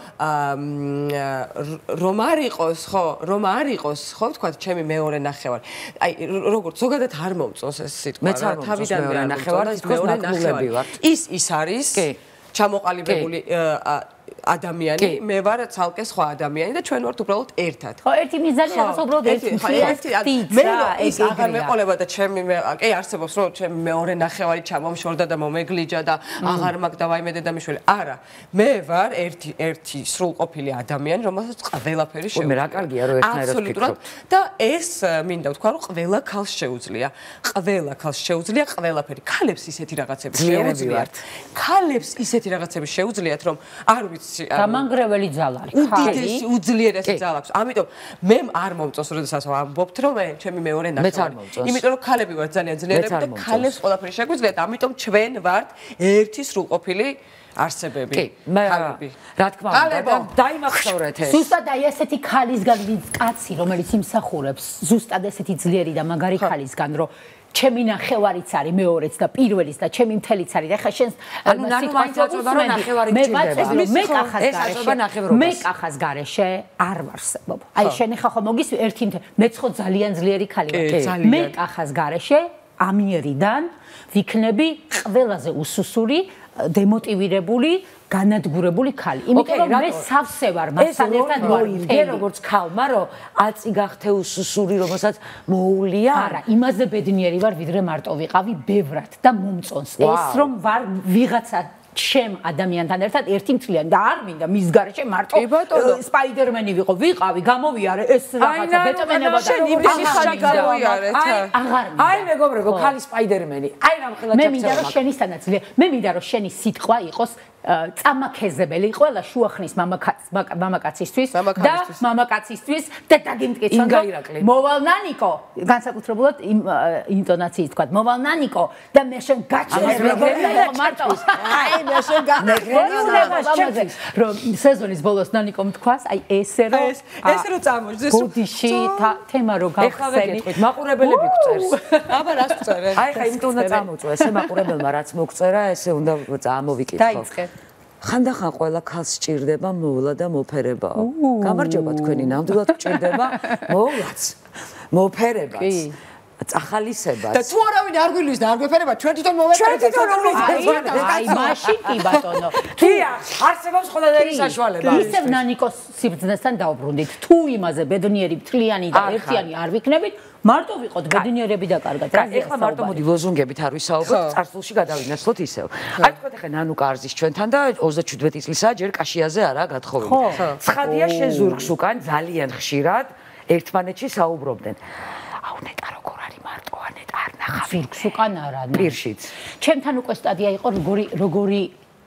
C: რომ არ იყოს, ხო, რომ არ იყოს, ხო, თქვათ, ჩემი მეორე ნახევარი. აი, როგორც ზოგადად არ მომწონს ეს სიტყვა,
A: რა, თავიდან მეორე ნახევარი, მეორე ნახევარი ვარ.
C: ის ის არის ჩამოყალიბებული ადამიანი, მე ვარ ცალკე სხვა ადამიანი და ჩვენ ვართ უბრალოდ ერთად.
B: ხო, ერთი მიზანი რაღაცა უბრალოდ ერთი ერთი
C: მე ეს აღარ მეყოლება და ჩემი კი არსებობს რომ ჩემი მეორე ნახევარი ჩამომშორდა და მომეგლიჯა და აღარ მაგ და ვაიმე დედამიშვილი. არა, მე ვარ ერთი ერთი სრულყოფილი ადამიანი, რომელსაც ყველაფერი შეუძლია.
A: მე რა კარგია რომ ერთნაირად ვფიქრობ.
C: და ეს მინდა ვთქვა რომ ყველა ქალს შეუძლია. ყველა ქალს შეუძლია ყველაფერი. ქალებს ისეთი რაღაცები შეუძლიათ. ქალებს ისეთი რაღაცები შეუძლიათ რომ არ ვიცი
B: გამანგრეველი ძალა არის.
C: უდიდესი უძლიერესი ძალა აქვს. ამიტომ მე არ მომწონს, როდესაც ვამბობთ, რომ მე ჩემი მეორე ნახევარი. იმიტომ რომ ქალები ვართ ძალიან ძლიერები და ქალებს ყველაფერი შეგვიძლიათ, ამიტომ ჩვენ ვართ ერთი სრულყოფილი არსებები.
A: კი, მე რა თქმა უნდა, დაიმახსოვრეთ ეს.
B: ზუსტად აი ესეთი ქალისგან ვინც კაცი, რომელიც იმსახურებს, ზუსტად ესეთი ძლიერი და მაგარი ქალისგან, რომ ჩემი ნახევარიც არის მეორეც და პირველიც და ჩემი მთელიც არის და ხა შენს
A: ანუ ნახევარი წაწოდა რომ ნახევარი გჭირდება.
B: მე კახას გარეშე მე კახას გარეშე არ ვარსებობ. აი შენი ხა ხო მოგისვი ერთი მე ხო ძალიან ძლიერი ქალი ვარ. მე კახას გარეშე ამიერიდან ვიქნები ყველაზე უსუსური, დემოტივირებული, განადგურებული ქალი. იმიტომ რომ მე სავსე ვარ მასთან ერთად მოირგე
A: როგორც ქალმა, რომ აწი გახთე უსუსური, რომელსაც მოულია.
B: არა, იმაზე ბედნიერი ვარ, ვიდრე მარტო ვიყავი ბევრად და მომწონს ეს რომ ვარ ვიღაცა ჩემ ადამიანთან ერთად ერთი მთლიანი და არ მინდა მის გარეშე მარტო სპაიდერმენი ვიყო, ვიყავი, გამოვიარე ეს რაღაცა ბეტმენება და
C: იმდენი ხანი გამოიარეთ.
B: აღარ მინდა.
A: აი მეგობრებო, ქალი სპაიდერმენი. აი რამხელა
B: მე მინდა რომ შენისთანაც მე მინდა რომ შენი სიტყვა იყოს წამაქეზებელი ყველა შუახნის მამაკაცისთვის და მამაკაცისთვის და დაგიმტკიცონ მოვალ ნანიკო განსაკუთრებულად იმ ინტონაციით თქვა მოვალ ნანიკო და მე შენ გაჩერდა მარტო აი მე შენ გაჩერდა რომ სეზონის ბოლოს ნანიკომ თქვას აი ესე რომ
C: ესე რომ წამოჯდეს
B: ბუდიში თემა რო გავხსენი
A: მაყურებლები გწერს
C: აბა რას გწერენ
A: აი ხა იმიტომ უნდა წამოწვა ესე მაყურებელმა რაც მოგწერა ესე უნდა წამოვიკითხო
B: დაიწყე
A: ხანდახან ყველა ქალს სჭირდება მოვლა და მოფერებაო. გამარჯობა თქვენი ნამდვილად გჭირდება მოვლაც, მოფერებაც. წახალისებაც.
C: და თუ არავინ არ გვილვის და არ გვეფერება, ჩვენ თვითონ მოვეფერებთ. ჩვენ თვითონ
B: მოვეფერებთ. აი, მაშინ კი ბატონო.
A: თია, არსებობს ყველაფერი საშუალება.
B: ისევ ნანიკოს სიბრძნესთან დაუბრუნდით. თუ იმაზე ბედნიერი, მთლიანი და ერთიანი არ ვიქნებით, მარტო ვიყოთ ბედნიერები და კარგად.
A: ეხლა მარტო მოდი ლოზუნგებით არ ვისაუბროთ, წარსულში გადავინაცვლოთ ისევ. აი თქვათ ახლა ნანუკა არზის ჩვენთან და ოცდაშვიდი წლისაა, ჯერ კაშიაზე არაა გათხოვილი. ცხადია შენ ზურგს უკან ძალიან ხშირად ერთმანეთში საუბრობდნენ. აუ ნეტა როგორ არის მარტო ანეტა არ ნახავ
B: ზურგს უკან არა
A: პირშიც.
B: ჩემთან უკვე სტადია იყო როგორი როგორი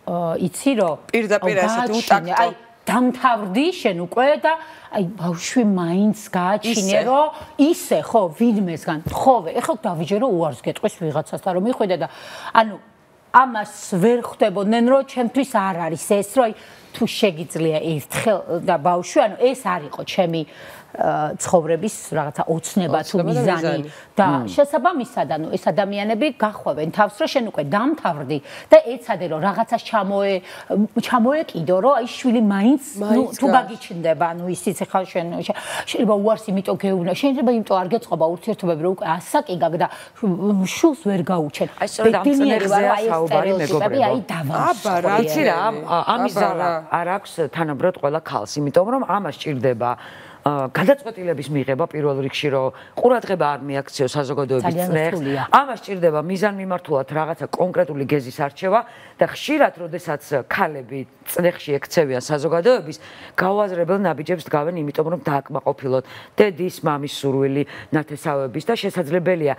B: იცი რომ
C: პირდაპირ ასეთ უტაქტო
B: აი დამთავრდი შენ უკვე და აი ბავშვი მაინც გააჩინე რომ ისე ხო ვინმესგან თხოვე ეხლა დავიჯერო უარს გეტყვის ვიღაცასთან რომ მიხვიდე და ანუ ამას ვერ ხვდებოდნენ რომ ჩემთვის არ არის ეს რომ თუ შეგიძლია ერთხელ და ბავშვი ანუ ეს არ იყო ჩემი ცხოვრების რაღაცა ოცნება თუ მიზანი და შესაბამისად ანუ ეს ადამიანები გახვევენ თავს რომ შენ უკვე დამთავრდი და ეცადე რომ რაღაცას ჩამოე ჩამოეკიდო რომ აი შვილი მაინც თუ გაგიჩნდება ანუ ისიც ახლა შენ შეიძლება უარს იმიტომ გეუბნა შეიძლება იმიტომ არ გეწყობა ურთიერთობები რომ უკვე ასაკი გაგ და შულს ვერ გაუჩენ
A: აი სწორედ ამ წნეხზეა საუბარი მეგობრებო
B: აი დავა
C: აბა რა
A: იცი რა ამის ზალა არ აქვს თანაბრად ყველა ქალს იმიტომ რომ ამას ჭირდება გადაწყვეტილების მიღება პირველ რიგში რომ ყურადღება არ მიაქციო საზოგადოების წნეხს ამას ჭირდება მიზანმიმართულად რაღაცა კონკრეტული გეზის არჩევა და ხშირად როდესაც ქალები წნეხში ექცევიან საზოგადოების გაუაზრებელ ნაბიჯებს დგავენ იმიტომ რომ დააკმაყოფილოთ დედის მამის სურვილი ნათესავების და შესაძლებელია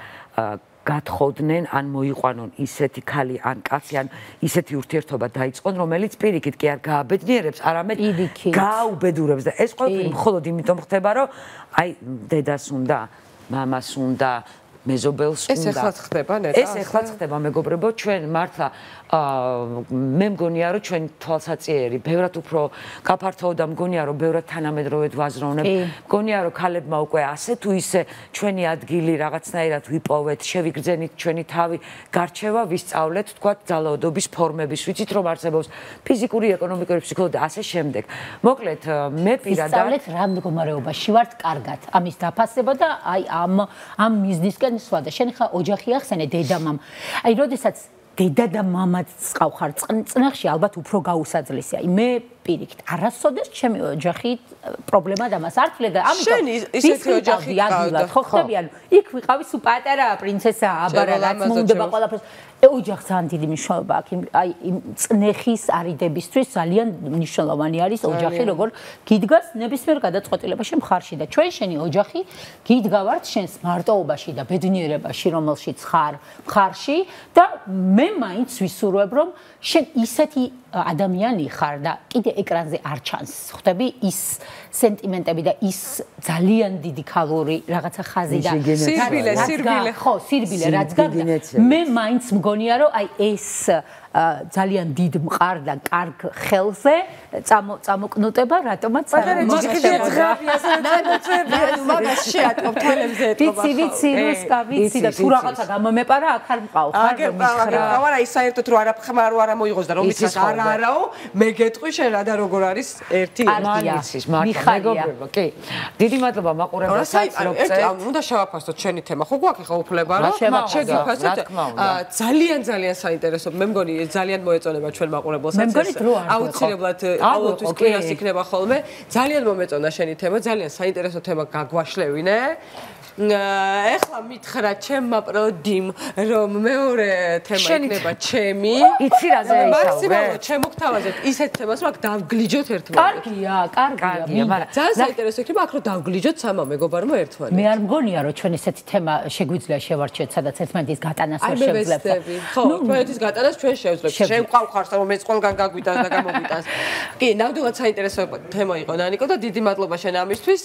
A: გათხოვდნენ ან მოიყვანონ ისეთი ქალი ან კაცი ან ისეთი ურთიერთობა დაიწყონ რომელიც პირიქით კი არ გააბედნიერებს არამედ გააუბედურებს და ეს ყველაფერი მხოლოდ იმიტომ ხდება რომ აი დედას უნდა მამას უნდა მეზობელს უნდა
C: ეს ეხლაც ხდება ნეტა
A: ეს ეხლაც ხდება მეგობრებო ჩვენ მართლა მე მგონია რომ ჩვენ თვალსაწიერი ბევრად უფრო გაფართოვდა და მგონია რომ ბევრად თანამედროვედ ვაზროვნებ მგონია რომ ქალებმა უკვე ასე თუ ისე ჩვენი ადგილი რაღაცნაირად ვიპოვეთ შევიგრძენით ჩვენი თავი გარჩევა ვისწავლეთ თქვა ძალაოდობის ფორმების ვიცით რომ არსებობს ფიზიკური ეკონომიკური ფსიქოლოგია და ასე შემდეგ მოკლედ მე პირადად
B: ვისწავლეთ რა მდგომარეობაში ვართ კარგად ამის დაფასება და აი ამ ამ მიზნისკენ სვა და შენ ხა ოჯახი ახსენე დედამამ აი როდესაც დედა და მამაც წავხარ წნეხში ალბათ უფრო გაუსაძლისია. მე პირიქით არასოდეს ჩემი ოჯახი პრობლემა და მას არ თვლე და ამიტომ
C: ისეთი ოჯახი
B: გქონდა. ხო ხდები ანუ იქ ვიყავი სულ პატარა პრინცესა აბარა რაც მომდება ყველაფერს. ოჯახს ძალიან დიდი მნიშვნელობა აქვს. აი იმ წნეხის არიდებისთვის ძალიან მნიშვნელოვანი არის ოჯახი როგორ გიდგას ნებისმიერ გადაწყვეტილებაში მხარში და ჩვენ შენი ოჯახი გიდგავართ შენს მარტოობაში და ბედნიერებაში რომელშიც ხარ მხარში და მე მაინც ვისურვებ რომ შენ ისეთი ადამიანი ხარ და კიდე ეკრანზე არ ჩანს ხვდები ის სენტიმენტები და ის ძალიან დიდი ქალური რაღაცა ხაზი და
C: სირბილე სირბილე
B: ხო სირბილე რაც გაგდა მე მაინც მგონია რომ აი ეს ძალიან დიდ მყარ და კარგ ხელზე წამოკნუტება რატომაც არ
C: მაგას შეატყობ თელებზე ეტყობა
B: ვიცი ვიცი რუსკა ვიცი და თუ რაღაცა გამომეპარა აქ არ მყავ ხარ
C: მითხრა არა ის საერთოდ რო არა ხმარო არა მოიღოს და რომ იცის არა არაო მე გეტყვი შენ რა და როგორ არის ერთი
A: მანიცის მეგობრებო კი დიდი მადლობა მაყურებელსაც რომ წეთ
C: უნდა შევაფასოთ შენი თემა ხო გვაქვს ახლა უფლება რა შეგიფასოთ ძალიან ძალიან საინტერესო მე მგონი ძალიან მოეწონება ჩვენ მაყურებელსაც აუცილებლად ყოველთვის კვირას იქნება ხოლმე ძალიან მომეწონა შენი თემა ძალიან საინტერესო თემა გაგვაშლევინე ეხლა მითხრა ჩემმა პროდიმ რომ მეორე თემა იქნება ჩემი
A: იცი რა ზე ისაუბრე
C: მაქსიმალურად შემოგთავაზეთ ისეთ თემას რომ აქ დავგლიჯოთ ერთმანეთს
B: კარგია კარგია
C: მაგრამ ძალიან საინტერესო იქნება აქ რომ დავგლიჯოთ სამა მეგობარმა ერთმანეთს
B: მე არ მგონია რომ ჩვენ ესეთი თემა შეგვიძლია შევარჩიოთ სადაც ერთმანეთის გატანას ვერ შევძლებთ
C: ხო ერთმანეთის გატანას ჩვენ შევძლებთ შენ ყავხარს რომ მეც ყველგან გაგვიტანს და გამოგვიტანს კი ნამდვილად საინტერესო თემა იყო ნანიკო და დიდი მადლობა შენ ამისთვის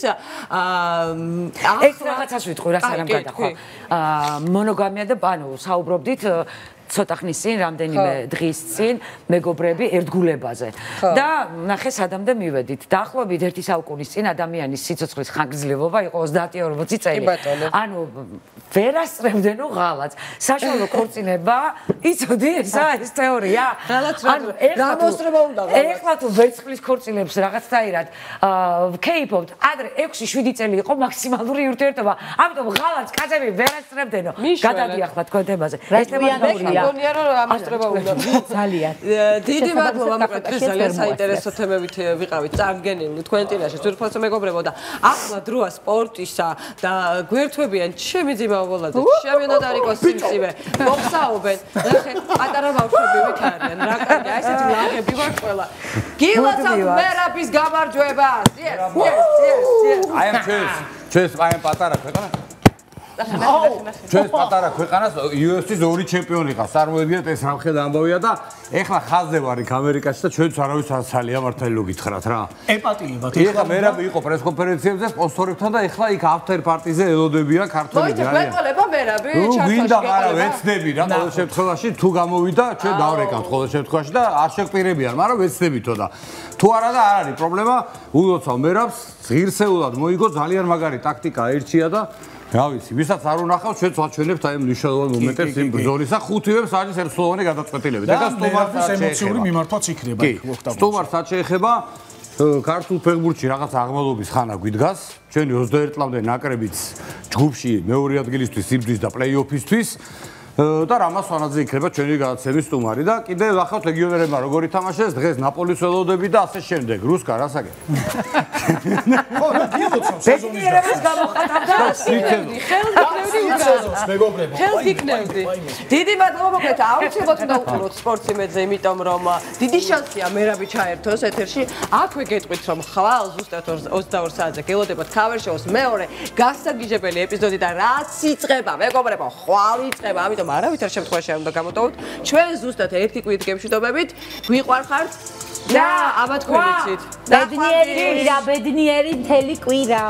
C: აა
A: ეს რაღაცას ვიტყვი რა სანამ გადახვა აა მონოგამია და ანუ საუბრობდით ცოტა ხნის წინ, რამდენიმე დღის წინ მეგობრები ერთგულებაზე. და ნახე სადამდე მივედით. დაახლოებით ერთი საუკუნის წინ ადამიანის სიცოცხლის ხანგრძლივობა იყო ოცდაათი ორმოცი წელი. ანუ ვერასწრებდნო ღალატს. საშუალო ქორწინება, იცოდი ესა ეს თეორია?
C: ღალატს რა მოსწრება უნდა ღალატს.
A: ეხლა თუ ვერცხლის ქორწილებს რაღაცნაირად ვქეიფობთ, ადრე ექვსი შვიდი წელი იყო მაქსიმალური ურთიერთობა. ამიტომ ღალატს კაცები ვერასწრებდნო. გადადიახლა თქვენ თემაზე.
B: ეს თემატურია.
C: გონია რომ ამასწრება უნდა
B: ძალიან
C: დიდი მადლობა მოკლედ ეს ძალიან საინტერესო თემებით ვიყავით წარგენილი თქვენ წინაშე ძვირფასო მეგობრებო და ახლა დროა სპორტისა და გვერდთვებიან ჩემი ძიმა ობოლაძე შემოვნად არ იყოს სიმწივე მოგსაუბენ ნახე პატარა ბავშვები ვით არიან რა კარგია ესეთი ლაღები ვარ ყველა გილოცავ მერაბის გამარჯვება yes yes yes
K: აი ამ ჩვენს ჩვენს აი ამ პატარა ქვეყანა ჩვენს პატარა ქვეყანას იუ ეფ სი-ის ორი ჩემპიონი ყავს. წარმოიდგინეთ ეს რამხელა ამბავია და ეხლა ხაზზე ვარ იქ ამერიკაში და ჩვენც არავის არ ცალია მართალი რომ გითხრათ რა.
L: ეპატიებათ.
K: ეხლა მერაბი იყო პრესკონფერენციებზე სპონსორებთან და ეხლა იქ after party-ზე ელოდებიან ქართველები.
C: მოიცა მეყოლება მერაბი
K: ჩართოში. ვინდა არა ვეცდები რა ყოველ შემთხვევაში თუ გამოვიდა ჩვენ დავრეკავთ ყოველ შემთხვევაში და არ შეგვპირებიან, მაგრამ ვეცდებითო და თუ არა და არ არის პრობლემა, ულოცავ მერაბს, ღირსეულად მოიგო ძალიან მაგარი ტაქტიკა ერჩია და რა ვიცი, ვისაც არ უნახავს, ჩვენ ვაჩვენებთ აი მნიშვნელოვან მომენტებს იმ ბრძოლისა, ხუთივე საათის ერთსულოვანი გადაწყვეტილებით.
L: და მერაბის ემოციური მიმართვაც იქნება იქ ოქტომბერში.
K: სტუმარსაც შეეხება ქართულ ფეხბურთში რაღაც აღმავლობის ხანა გვიდგას. ჩვენი ოცდაერთი წლამდე ნაკრებიც ჯგუფში მეორე ადგილისთვის იბრძვის და პლეი-ოფისთვის. და რამას ვანაძე იქნება ჩვენი გადაცემის სტუმარი და კიდე ნახავთ ლეგიონერებმა როგორ ითამაშეს დღეს ნაპოლის ველოდები და ასე შემდეგ. რუსკა რა საკეთე?
L: ხო, გილოცავ სეზონის
C: ბედნიერებას გამოხატავდა ხელს
L: სეზონს მეგობრებო.
C: ხელს გიქნევდი. დიდი მადლობა მოკლედ აუცილებლად უნდა უყუროთ სპორტს იმედზე, იმიტომ რომ დიდი შანსია მერაბი ჩაერთოს ეთერში. აქვე გეტყვით რომ ხვალ ზუსტად ოცდაორ საათზე გელოდებათ Cover Show-ს მეორე გასაგიჟებელი ეპიზოდი და რაც იწყება მეგობრებო, ხვალ იწყება. ამიტომ არავითარ შემთხვევაში არ უნდა გამოტოვოთ. ჩვენ ზუსტად ერთი კვირით გემშვიდობებით. გვიყვარხართ და აბა თქვენ ვიცით.
B: ბედნიერი კვირა, ბედნიერი მთელი კვირა.